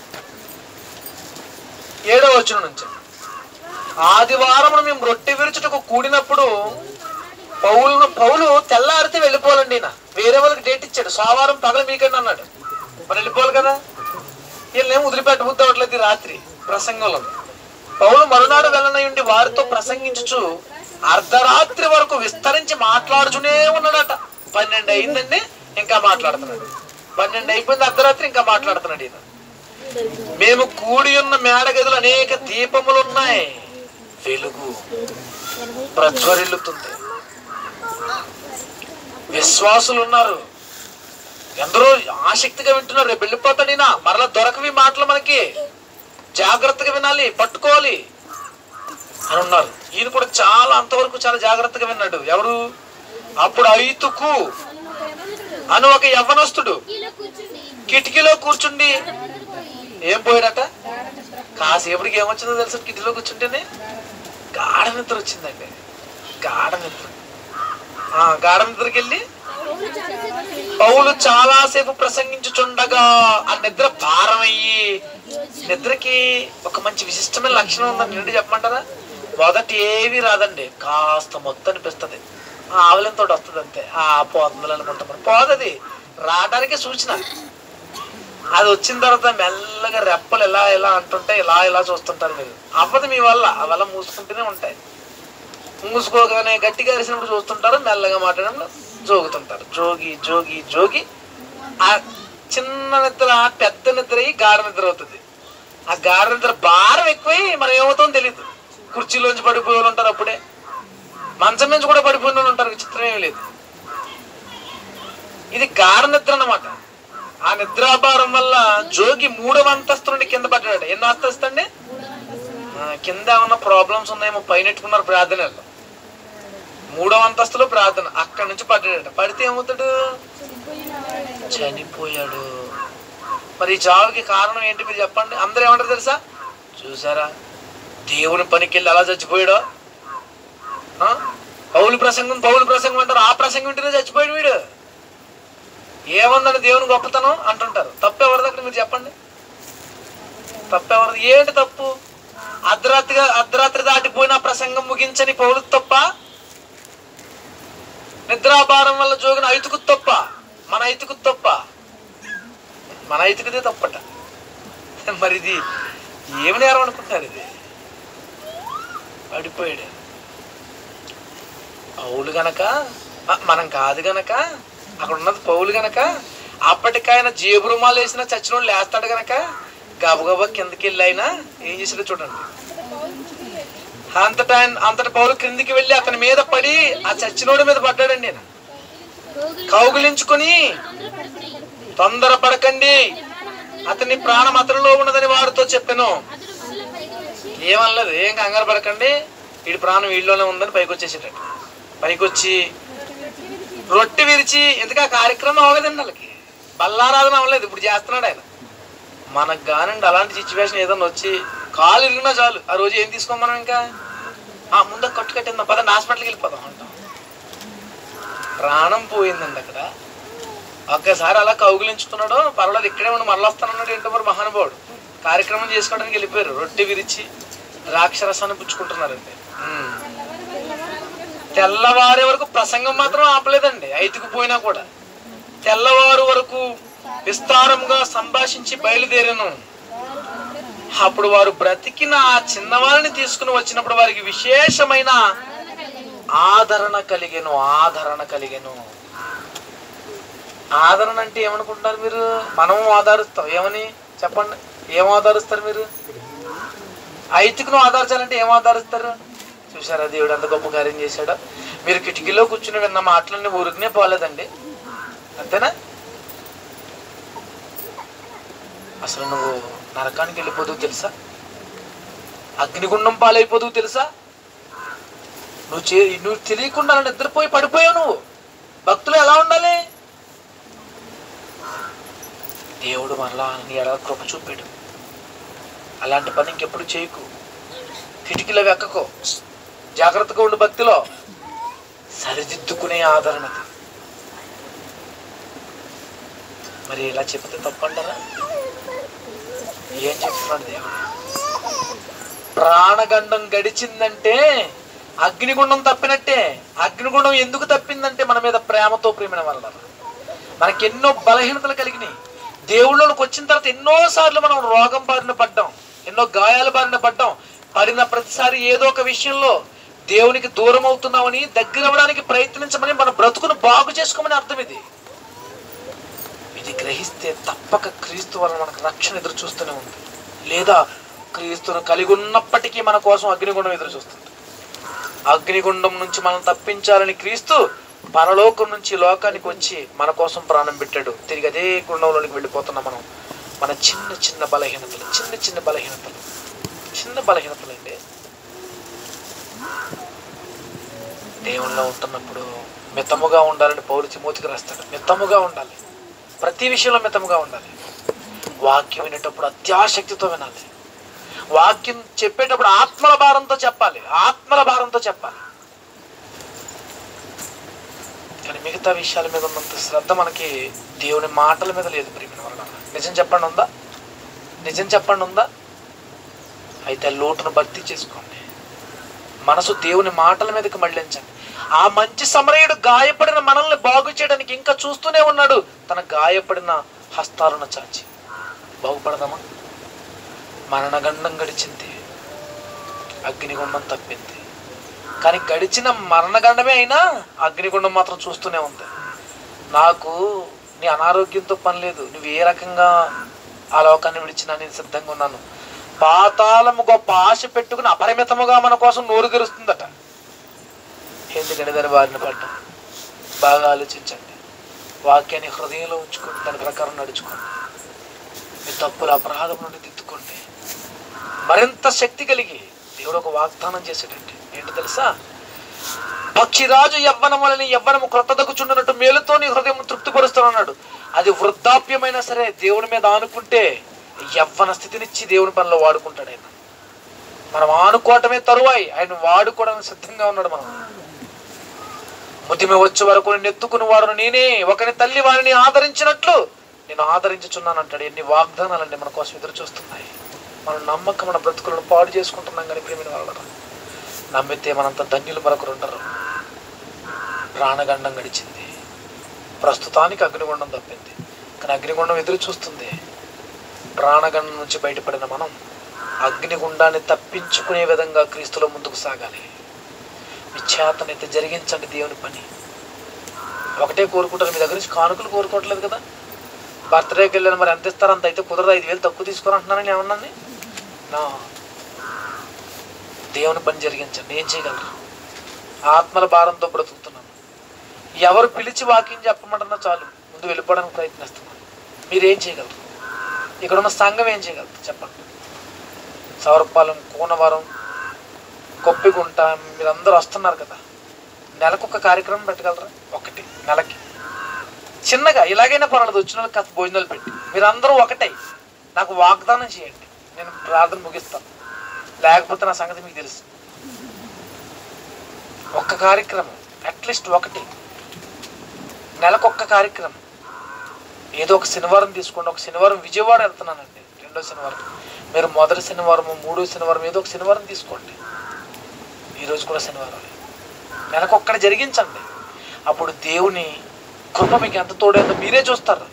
7వ వచనం నుంచి. ఆదివారం మేము రొట్టె విరుచుటకు కూడినప్పుడు పౌలు తెల్లారితే వెళ్ళిపోవాలండి. ఈయన వేరే వాళ్ళకి డేట్ ఇచ్చాడు, సోమవారం పగల మీకండి అన్నాడు. మరి వెళ్ళిపోవాలి కదా. వీళ్ళనేమో వదిలిపెట్టబుద్దవట్లేదు. రాత్రి ప్రసంగంలో పౌలు మరునాడు వెళ్ళనయుండి వారితో ప్రసంగించుచు అర్ధరాత్రి వరకు విస్తరించి మాట్లాడుచునే ఉన్నాడట. 12 అయిందండి, ఇంకా మాట్లాడుతున్నాడు. 12 అయిపోయింది, అర్ధరాత్రి ఇంకా మాట్లాడుతున్నాడు ఈయన. మేము కూడి ఉన్న మేడ గదులు అనేక దీపములు ఉన్నాయి, వెలుగు ప్రజ్వరిల్లుతుంది. విశ్వాసులు ఉన్నారు, ఎందరో ఆసక్తిగా వింటున్నారు. రేపు వెళ్ళిపోతాడు ఈయన, మరలా దొరకవి మాటలు మనకి, జాగ్రత్తగా వినాలి, పట్టుకోవాలి అని ఉన్నారు. ఈయన కూడా అంతవరకు చాలా జాగ్రత్తగా విన్నాడు. ఎవరు? అప్పుడు ఐతుకు అని ఒక యవ్వనస్తుడు కిటికీలో కూర్చుండి ఏం పోయాడట. కాసేపటికి ఏమొచ్చిందో తెలుసు, కిటికీలో కూర్చుంటేనే గాఢ నిద్ర వచ్చిందండి. గాఢ నిద్రకి వెళ్ళి పౌలు చాలాసేపు ప్రసంగించుచుండగా ఆ నిద్ర భారమయ్యి, నిద్రకి ఒక మంచి విశిష్టమైన లక్షణం ఉందని ఏంటి చెప్పమంటారా? మొదటి ఏవి రాదండి, కాస్త మొత్తం అనిపిస్తుంది. ఆవలంతో వస్తుంది అంతే. పోతుంది అనుకుంటాం, పోదది. రావడానికి సూచన. అది వచ్చిన తర్వాత మెల్లగా రెప్పలు ఎలా అంటుంటే ఇలా చూస్తుంటారు మీరు. అవ్వదు మీ వల్ల, ఆ వల్ల మూసుకుంటూనే ఉంటాయి. మూసుకోగానే గట్టిగా అరిసినప్పుడు చూస్తుంటారు, మెల్లగా మాట్లాడినప్పుడు జోగుతుంటారు. జోగి ఆ చిన్న నిద్ర పెద్ద నిద్ర అయ్యి గాఢ నిద్ర అవుతుంది. ఆ గాఢ నిద్ర భారం ఎక్కువై మనం ఏమవుతుందో తెలియదు. కుర్చీలోంచి పడిపోయే వాళ్ళు ఉంటారు, అప్పుడే మంచం నుంచి కూడా పడిపోయిన వాళ్ళు ఉంటారు. విచిత్రం ఏమి లేదు. ఇది గాఢ నిద్ర అన్నమాట. ఆ నిద్రాభారం వల్ల జోగి 3వ అంతస్తు నుండి కింద పడ్డాడు. ఎన్నో అంతస్తు అండి? కింద ఏమన్నా ప్రాబ్లమ్స్ ఉన్నాయేమో, పైనెట్టుకున్నారు ప్రార్థనలో. 3వ అంతస్తులో ప్రార్థన, అక్కడి నుంచి పడ్డాడట. పడితే ఏమవుతాడు? చనిపోయాడు. మరి ఈ చావుకి కారణం ఏంటి మీరు చెప్పండి. అందరూ ఏమంటారు తెలుసా? చూసారా దేవుని పనికి వెళ్ళి అలా చచ్చిపోయాడు. పౌలు ప్రసంగం అంటారు. ఆ ప్రసంగం వింటేనే చచ్చిపోయాడు వీడు. ఏముందని దేవుని గొప్పతనం అంటుంటారు. తప్పెవరిది అక్కడ మీరు చెప్పండి. తప్పెవరిది? ఏంటి తప్పు? అర్ధరాత్రి దాటిపోయిన ప్రసంగం ముగించని పౌలు తప్ప? నిద్రాభారం వల్ల జోగిన ఐతుకు తప్ప? మన ఐతుకు తప్ప? మన ఐతుకుదే తప్పట. మరి ఇది ఏమి నేరం అనుకుంటున్నారు? ఇది పడిపోయాడు. పౌలు గనక, మనం కాదు గనక, అక్కడ ఉన్నది పౌలు గనక, అప్పటికైనా జేబు రుమాలు వేసిన చచ్చినోళ్ళు లేస్తాడు గనక గబగబా కిందకి వెళ్ళి అయినా ఏం చేసాడో చూడండి. అంతటి పౌలు క్రిందికి వెళ్ళి అతని మీద పడి ఆ చచ్చినోడి మీద పడ్డాడండి. నేను కౌగులించుకుని, తొందరపడకండి, అతని ప్రాణం అతనిలో ఉన్నదని వారితో చెప్పాను. ఏమనలేదు, ఏం కంగారు పడకండి, వీడి ప్రాణం వీళ్ళలోనే ఉందని పైకి వచ్చేసేటట్టు. పైకి వచ్చి రొట్టె విరిచి ఎందుకు ఆ కార్యక్రమం అవ్వలేదండి వాళ్ళకి, బల్లారాధన అవ్వలేదు. ఇప్పుడు చేస్తున్నాడు ఆయన. మనకు కానండి అలాంటి సిచ్యువేషన్ ఏదన్నా వచ్చి కాలు ఇరిగినా చాలు, ఆ రోజు ఏం తీసుకోం మనం, ఇంకా ముందు కట్టు కట్టిందాం పదండి హాస్పిటల్కి వెళ్ళిపోదాం అంటాం. ప్రాణం పోయిందండి అక్కడ. ఒక్కసారి అలా కౌగులించుకున్నాడు, పర్వాలేదు ఇక్కడే ఉండి మళ్ళీ వస్తానన్నాడు. ఏంటో మరి మహానుభావుడు కార్యక్రమం చేసుకోవడానికి వెళ్ళిపోయారు. రొట్టె విరిచి ద్రాక్షరసాన్ని పుచ్చుకుంటున్నారండి. తెల్లవారే వరకు ప్రసంగం మాత్రం ఆపలేదండి, ఐదుకు పోయినా కూడా. తెల్లవారు వరకు విస్తారంగా సంభాషించి బయలుదేరాను. అప్పుడు వారు బ్రతికిన ఆ చిన్నవారిని తీసుకుని వచ్చినప్పుడు వారికి విశేషమైన ఆదరణ కలిగెను. ఆదరణ అంటే ఏమనుకుంటున్నారు మీరు? మనం ఆదరిస్తాం. ఏమని చెప్పండి, ఏం ఆదరిస్తారు మీరు? ఐదుకును ఆదరించాలంటే ఏం ఆదరిస్తారు? చూసారా దేవుడు అంత గొప్ప కార్యం చేశాడో. మీరు కిటికీలో కూర్చుని విన్న మాటలన్నీ ఊరికనే పోలేదండి, అంతేనా? అసలు నువ్వు నరకానికి వెళ్ళిపోదువు తెలుసా, అగ్నిగుండం పాలైపోదువు తెలుసా. నువ్వు తెలియకుండా నిద్రపోయి పడిపోయావు. నువ్వు భక్తులు ఎలా ఉండాలి? దేవుడు మరలా నీ ఎడ కృప చూపాడు. అలాంటి పని ఇంకెప్పుడు చేయకు, కిటికీలో వెక్కకో, జాగ్రత్తగా ఉండు. భక్తిలో సరిదిద్దుకునే ఆదరణది. మరి ఇలా చెప్తే తప్పంటారా? ఏం చెప్తున్నాడు దేవుడు? ప్రాణగండం గడిచిందంటే అగ్నిగుండం తప్పినట్టే. అగ్నిగుండం ఎందుకు తప్పిందంటే మన మీద ప్రేమతో ప్రేమిన వల్ల. మనకి ఎన్నో బలహీనతలు కలిగినాయి. దేవుళ్ళలోకి వచ్చిన తర్వాత ఎన్నోసార్లు మనం రోగం బారిన పడ్డాం, ఎన్నో గాయాల బారిన పడ్డాం. పడిన ప్రతిసారి ఏదో ఒక విషయంలో దేవునికి దూరం అవుతున్నామని, దగ్గర అవ్వడానికి ప్రయత్నించమని, మన బ్రతుకును బాగు చేసుకోమని అర్థం. ఇది గ్రహిస్తే తప్పక క్రీస్తు వల్ల మనకు రక్షణ ఎదురు చూస్తూనే ఉంది. లేదా క్రీస్తును కలిగి ఉన్నప్పటికీ మన కోసం అగ్నిగుండం ఎదురు చూస్తుంది. అగ్నిగుండం నుంచి మనం తప్పించాలని క్రీస్తు పరలోకం నుంచి లోకానికి వచ్చి మన కోసం ప్రాణం పెట్టాడు. తిరిగి అదే గుండంలోనికి వెళ్ళిపోతున్నాం మనం. మన చిన్న చిన్న బలహీనతలు అండి. దేవుల్లో ఉంటున్నప్పుడు మితముగా ఉండాలని పౌలు తిమోతికి రాస్తాడు. మితముగా ఉండాలి, ప్రతి విషయంలో మితముగా ఉండాలి. వాక్యం వినేటప్పుడు అత్యాశక్తితో వినాలి. వాక్యం చెప్పేటప్పుడు ఆత్మల భారంతో చెప్పాలి. కానీ మిగతా విషయాల మీద ఉన్నంత శ్రద్ధ మనకి దేవుని మాటల మీద లేదు. ప్రియమైన వల్ల నిజం చెప్పండి ఉందా? అయితే లోటును భర్తీ చేసుకోండి. మనసు దేవుని మాటల మీదకి మళ్ళించండి. ఆ మంచి సమరయుడు గాయపడిన మనల్ని బాగు చేయడానికి ఇంకా చూస్తూనే ఉన్నాడు. తన గాయపడిన హస్తాలను చాచి బాగుపడదామా? మరణగండం గడిచింది, అగ్నిగుండం తప్పింది. కానీ గడిచిన మరణగండమే అయినా అగ్నిగుండం మాత్రం చూస్తూనే ఉంది. నాకు నీ అనారోగ్యంతో పని లేదు, నువ్వు ఏ రకంగా ఆ లోకాన్ని విడిచినా నేను సిద్ధంగా ఉన్నాను. పాతాళము గొప్ప ఆశ పెట్టుకుని అపరిమితముగా మన కోసం నోరు తెరుస్తుందట. ఎందుకంటే దాని బారిన పడ్డం. బాగా ఆలోచించండి. వాక్యాన్ని హృదయంలో ఉంచుకోండి, దాని ప్రకారం నడుచుకోండి. మీ తప్పుల అపరాధం నుండి దిద్దుకోండి. మరింత శక్తి కలిగి దేవుడు ఒక వాగ్దానం చేసేటండి. ఏంటో తెలుసా? పక్షిరాజు యవ్వనం వలని యవ్వనము క్రొత్తదగుచుండునట్టు మేలుతో నీ హృదయం తృప్తిపరుస్తానన్నాడు. అది వృద్ధాప్యమైనా సరే దేవుని మీద ఆనుకుంటే యవ్వన స్థితినిచ్చి దేవుని పనిలో వాడుకుంటాడు ఆయన. మనం ఆనుకోవటమే తరువాయి, ఆయన వాడుకోవడానికి సిద్ధంగా ఉన్నాడు. మనం ముదిమి వచ్చే వరకు నేను ఎత్తుకుని వాడును నేనే, ఒకరి తల్లి వారిని ఆదరించినట్లు నేను ఆదరించుచున్నాను అంటాడు. ఎన్ని వాగ్దానాలండి మన కోసం ఎదురు చూస్తున్నాయి. మనం నమ్మక మన బ్రతుకులను పాడు చేసుకుంటున్నాం. కానీ ప్రేమిన వాళ్ళ నమ్మితే మనంత ధన్యులు మరొకరు ఉండరు. ప్రాణగండం గడిచింది, ప్రస్తుతానికి అగ్నిగుండం తప్పింది. కానీ అగ్నిగుండం ఎదురు చూస్తుంది. ప్రాణగండం నుంచి బయటపడిన మనం అగ్నిగుండాన్ని తప్పించుకునే విధంగా క్రీస్తులో ముందుకు సాగాలి. మీ చేతనైతే జరిగించండి దేవుని పని. ఒకటే కోరుకుంటారు, మీ దగ్గర నుంచి కానుకలు కోరుకోవట్లేదు కదా. బర్త్డేకి వెళ్ళాను, మరి ఎంత ఇస్తారు? అంత అయితే కుదరదు, 5,000 తక్కువ తీసుకోరంటున్నానని ఏమన్నాను నా. దేవుని పని జరిగించండి. ఏం చేయగలరు? ఆత్మల భారంతో బ్రతుకుతున్నాను. ఎవరు పిలిచి వాక్యం చెప్పమంటున్నా చాలు ముందు వెళ్ళిపోవడానికి ప్రయత్నిస్తున్నాను. మీరేం చేయగలరు? ఇక్కడ ఉన్న సంఘం ఏం చేయగలరు చెప్పండి? సౌరపాలెం, కోనవరం, కొప్పిగుంట మీరందరూ వస్తున్నారు కదా. నెలకొక కార్యక్రమం పెట్టగలరా? ఒకటి నెలకి చిన్నగా, ఇలాగైనా పర్వాలేదు, వచ్చిన వాళ్ళకి కాస్త భోజనాలు పెట్టి మీరందరూ ఒకటే నాకు వాగ్దానం చేయండి, నేను ప్రార్థన ముగిస్తాను, లేకపోతే నా సంగతి మీకు తెలుసు. ఒక్క కార్యక్రమం, అట్లీస్ట్ ఒకటి, నెలకొక్క కార్యక్రమం. ఏదో ఒక శనివారం తీసుకోండి. ఒక శనివారం విజయవాడ వెళ్తున్నానండి, రెండో శనివారం, మీరు మొదటి శనివారం, మూడో శనివారం, ఏదో ఒక శనివారం తీసుకోండి. ఈరోజు కూడా శనివారం, నెలకొక్కడ జరిగించండి. అప్పుడు దేవుని కృప మీకు ఎంత తోడైందో మీరే చూస్తారు.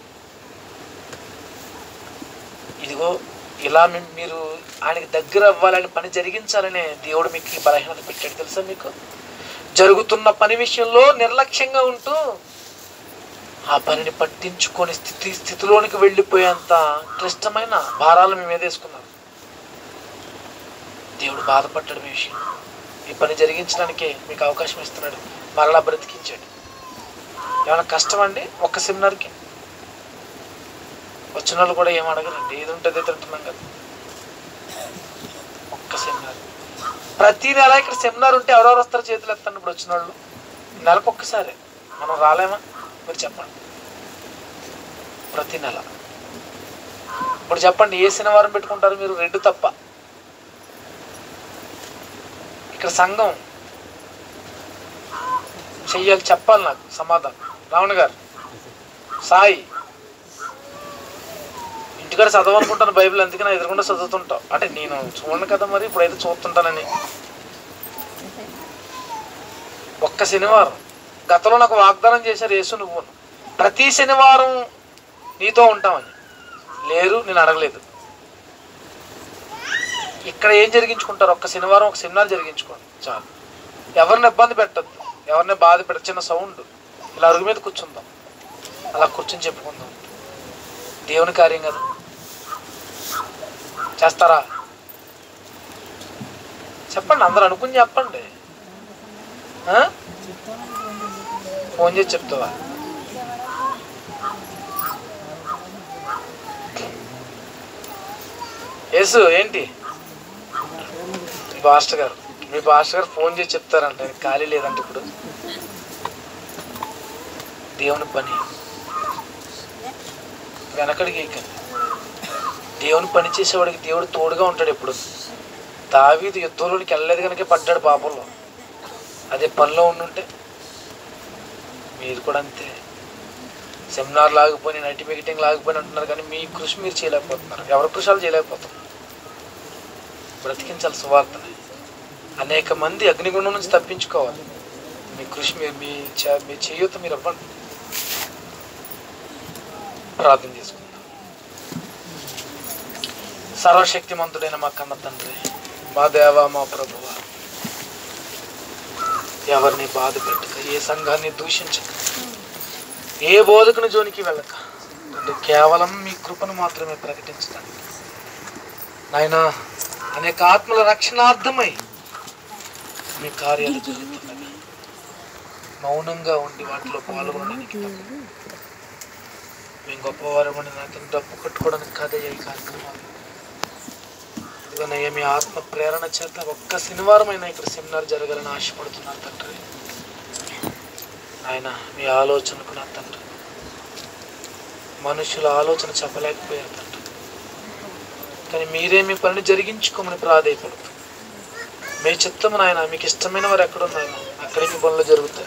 ఇదిగో ఇలా మీరు ఆయనకి దగ్గర అవ్వాలని, పని జరిగించాలనే దేవుడు మీకు ఈ బలహీనత పెట్టాడు తెలుసా? మీకు జరుగుతున్న పని విషయంలో నిర్లక్ష్యంగా ఉంటూ ఆ పనిని పట్టించుకొని స్థితిలోనికి వెళ్ళిపోయేంత క్లిష్టమైన భారాలు మీ మీద వేసుకున్నారు. దేవుడు బాధపడ్డాడు మీ విషయం. ఈ పని జరిగించడానికే మీకు అవకాశం ఇస్తున్నాడు, మరలా బ్రతికించాడు. ఏమైనా కష్టం అండి? ఒక్క సెమినార్కి వచ్చిన వాళ్ళు కూడా ఏం అడగరండి, ఏది ఉంటుంది తింటున్నాం కదా. ఒక్క సెమినార్, ప్రతి నెల ఇక్కడ సెమినార్ ఉంటే ఎవరెవరు వస్తారు చేతులు ఎత్తండి. ఇప్పుడు వచ్చిన వాళ్ళు నెలకు ఒక్కసారి, మనం రాలేమా? మీరు చెప్పండి. ప్రతి నెల ఇప్పుడు చెప్పండి, ఏ శనివారం పెట్టుకుంటారు మీరు? 2 తప్ప. ఇక్కడ సంఘం చెయ్యాలి, చెప్పాలి నాకు సమాధానం. రావణ్ గారు, సాయి, ఇంటికాడ చదవనుకుంటాను బైబిల్, అందుకే నా ఎదురుకుండా చదువుతుంటావు అంటే నేను చూడను కదా, మరి ఇప్పుడైతే చూస్తుంటానని. ఒక్క శనివారం గతంలో నాకు వాగ్దానం చేశారు యేసు, నువ్వు ప్రతి శనివారం నీతో ఉంటామని. లేరు, నేను అడగలేదు. ఇక్కడ ఏం జరిగించుకుంటారు? ఒక్క శనివారం ఒక సెమినార్ జరిగించుకోండి చాలు. ఎవరిని ఇబ్బంది పెట్టద్దు, ఎవరిని బాధ పెట్ట. చిన్న సౌండ్, ఇలా అరుగు మీద కూర్చుందాం, అలా కూర్చొని చెప్పుకుందాం. దేవుని కార్యం కదా, చేస్తారా? చెప్పండి, అందరూ అనుకుని చెప్పండి. ఫోన్ చేసి చెప్తావా? యేసు ఏంటి మీ పాస్టర్ గారు ఫోన్ చేసి చెప్తారంట, ఖాళీ లేదంటే ఇప్పుడు. దేవుని పని వెనకడికి ఎక్కండి. దేవుని పని చేసేవాడికి దేవుడు తోడుగా ఉంటాడు ఎప్పుడు. దావీదు యుద్ధంలోనికి వెళ్ళలేదు కనుక పడ్డాడు పాపంలో. అదే పనిలో ఉండుంటే మీరు కూడా అంతే. సెమినార్ లాగిపోయి, నైట్ మీటింగ్ లాగిపోయి అంటున్నారు, కానీ మీ కృషి మీరు చేయలేకపోతున్నారు. ఎవరి కృషాలు చేయలేకపోతున్నారు. బ్రతికించాలి సువార్తని. అనేక మంది అగ్నిగుండం నుంచి తప్పించుకోవాలి. మీ కృషి మీ చేయూత మీరు ఇవ్వండి. ప్రార్థన చేసుకుందాం. సర్వశక్తిమంతుడైన మా కన్న తండ్రి, మా దేవా, మా ప్రభువ, ఎవరిని బాధ పెట్టక, ఏ సంఘాన్ని దూషించక, ఏ బోధకుని జోనికి వెళ్ళక, అంటే కేవలం మీ కృపను మాత్రమే ప్రకటించడానికి నాయనా అనేక ఆత్మల రక్షణార్థమై మీ కార్యాలు జరుగుతున్నవి. మౌనంగా ఉండి వాటిలో పాల్గొనడానికి మేము గొప్పవారమని నాకు డబ్బు కట్టుకోవడానికి కాదయ్యా ఈ కార్యక్రమాలు. ఇదిగోనయ్యా మీ ఆత్మ ప్రేరణ చేత ఒక్క శనివారం అయినా ఇక్కడ సెమినార్ జరగాలని ఆశపడుతున్నారు తండ్రి. ఆయన మీ ఆలోచనకు నా తండ్రి, మనుషుల ఆలోచన చెప్పలేకపోయారు తండ్రి, కానీ మీరే మీ పనిని జరిగించుకోమని ప్రాధేయపడుతుంది. మీ చిత్తము నాయన, మీకు ఇష్టమైన వారు ఎక్కడున్నాయో అక్కడే మీ పనులు జరుగుతాయి.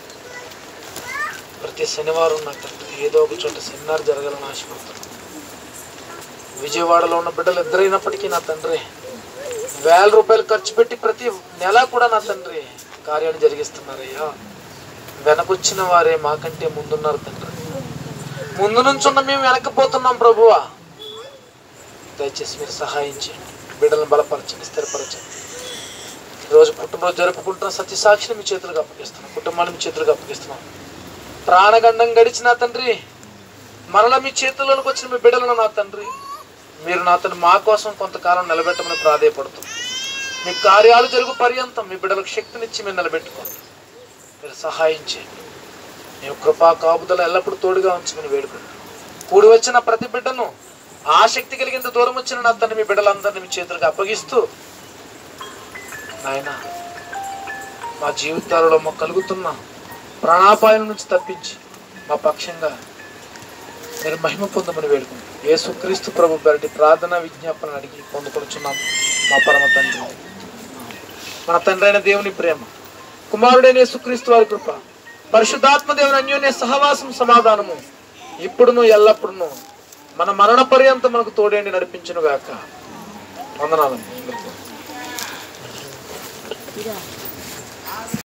ప్రతి శనివారం నా తండ్రి ఏదో ఒక చోట సెమినార్ జరగాలని ఆశపడుతున్నాను. విజయవాడలో ఉన్న బిడ్డలు ఇద్దరైనప్పటికీ నా తండ్రి 1000 రూపాయలు ఖర్చు పెట్టి ప్రతి నెల కూడా నా తండ్రి కార్యాన్ని జరిగిస్తున్నారయ్యా. వెనకొచ్చిన వారే మాకంటే ముందున్నారు తండ్రి. ముందు నుంచి ఉన్న మేము వెనకపోతున్నాం ప్రభువా. దయచేసి మీరు సహాయం చేయండి. బిడ్డలను బలపరచండి, స్థిరపరచండి. ఈరోజు పుట్టినరోజు జరుపుకుంటున్న సత్యసాక్షిని మీ చేతులకు అప్పగిస్తున్నాం. కుటుంబాన్ని మీ చేతులకు అప్పగిస్తున్నాం. ప్రాణగండం గడిచిన తండ్రి, మరలా మీ చేతుల్లోకి వచ్చిన మీ బిడ్డలను నా తండ్రి మీరు నా తండ్రి మా కోసం కొంతకాలం నిలబెట్టమని ప్రాధేయపడుతుంది. మీ కార్యాలు జరుగు పర్యంతం మీ బిడ్డలకు శక్తినిచ్చి మీరు నిలబెట్టుకోండి. మీరు సహాయం చేయండి. మేము కృపా కాపుదల ఎల్లప్పుడూ తోడుగా ఉంచమని వేడుకుంటాం. కూడి వచ్చిన ప్రతి బిడ్డను ఆసక్తి కలిగినంత దూరం వచ్చిన నా తండ్రి మీ బిడ్డలందరినీ మీ చేతులకు అప్పగిస్తూ నాయన మా జీవితాలలో మాకు కలుగుతున్న ప్రాణాపాయం నుంచి తప్పించి మా పక్షంగా మీరు మహిమ పొందమని వేడుకుంటాం. యేసుక్రీస్తు ప్రభు పేరిట ప్రార్థన విజ్ఞాపన అడిగి పొందుకొనుచున్నాం మా పరమ తండ్రి. మన తండ్రి అయిన దేవుని ప్రేమ, కుమారుడైన యేసుక్రీస్తు వారి కృప, పరిశుద్ధాత్మ దేవుని అన్యోన్య సహవాసం సమాధానము ఇప్పుడును ఎల్లప్పుడును మన మరణ పర్యంతం మనకు తోడేండి నడిపించును గాక. వందనాలు.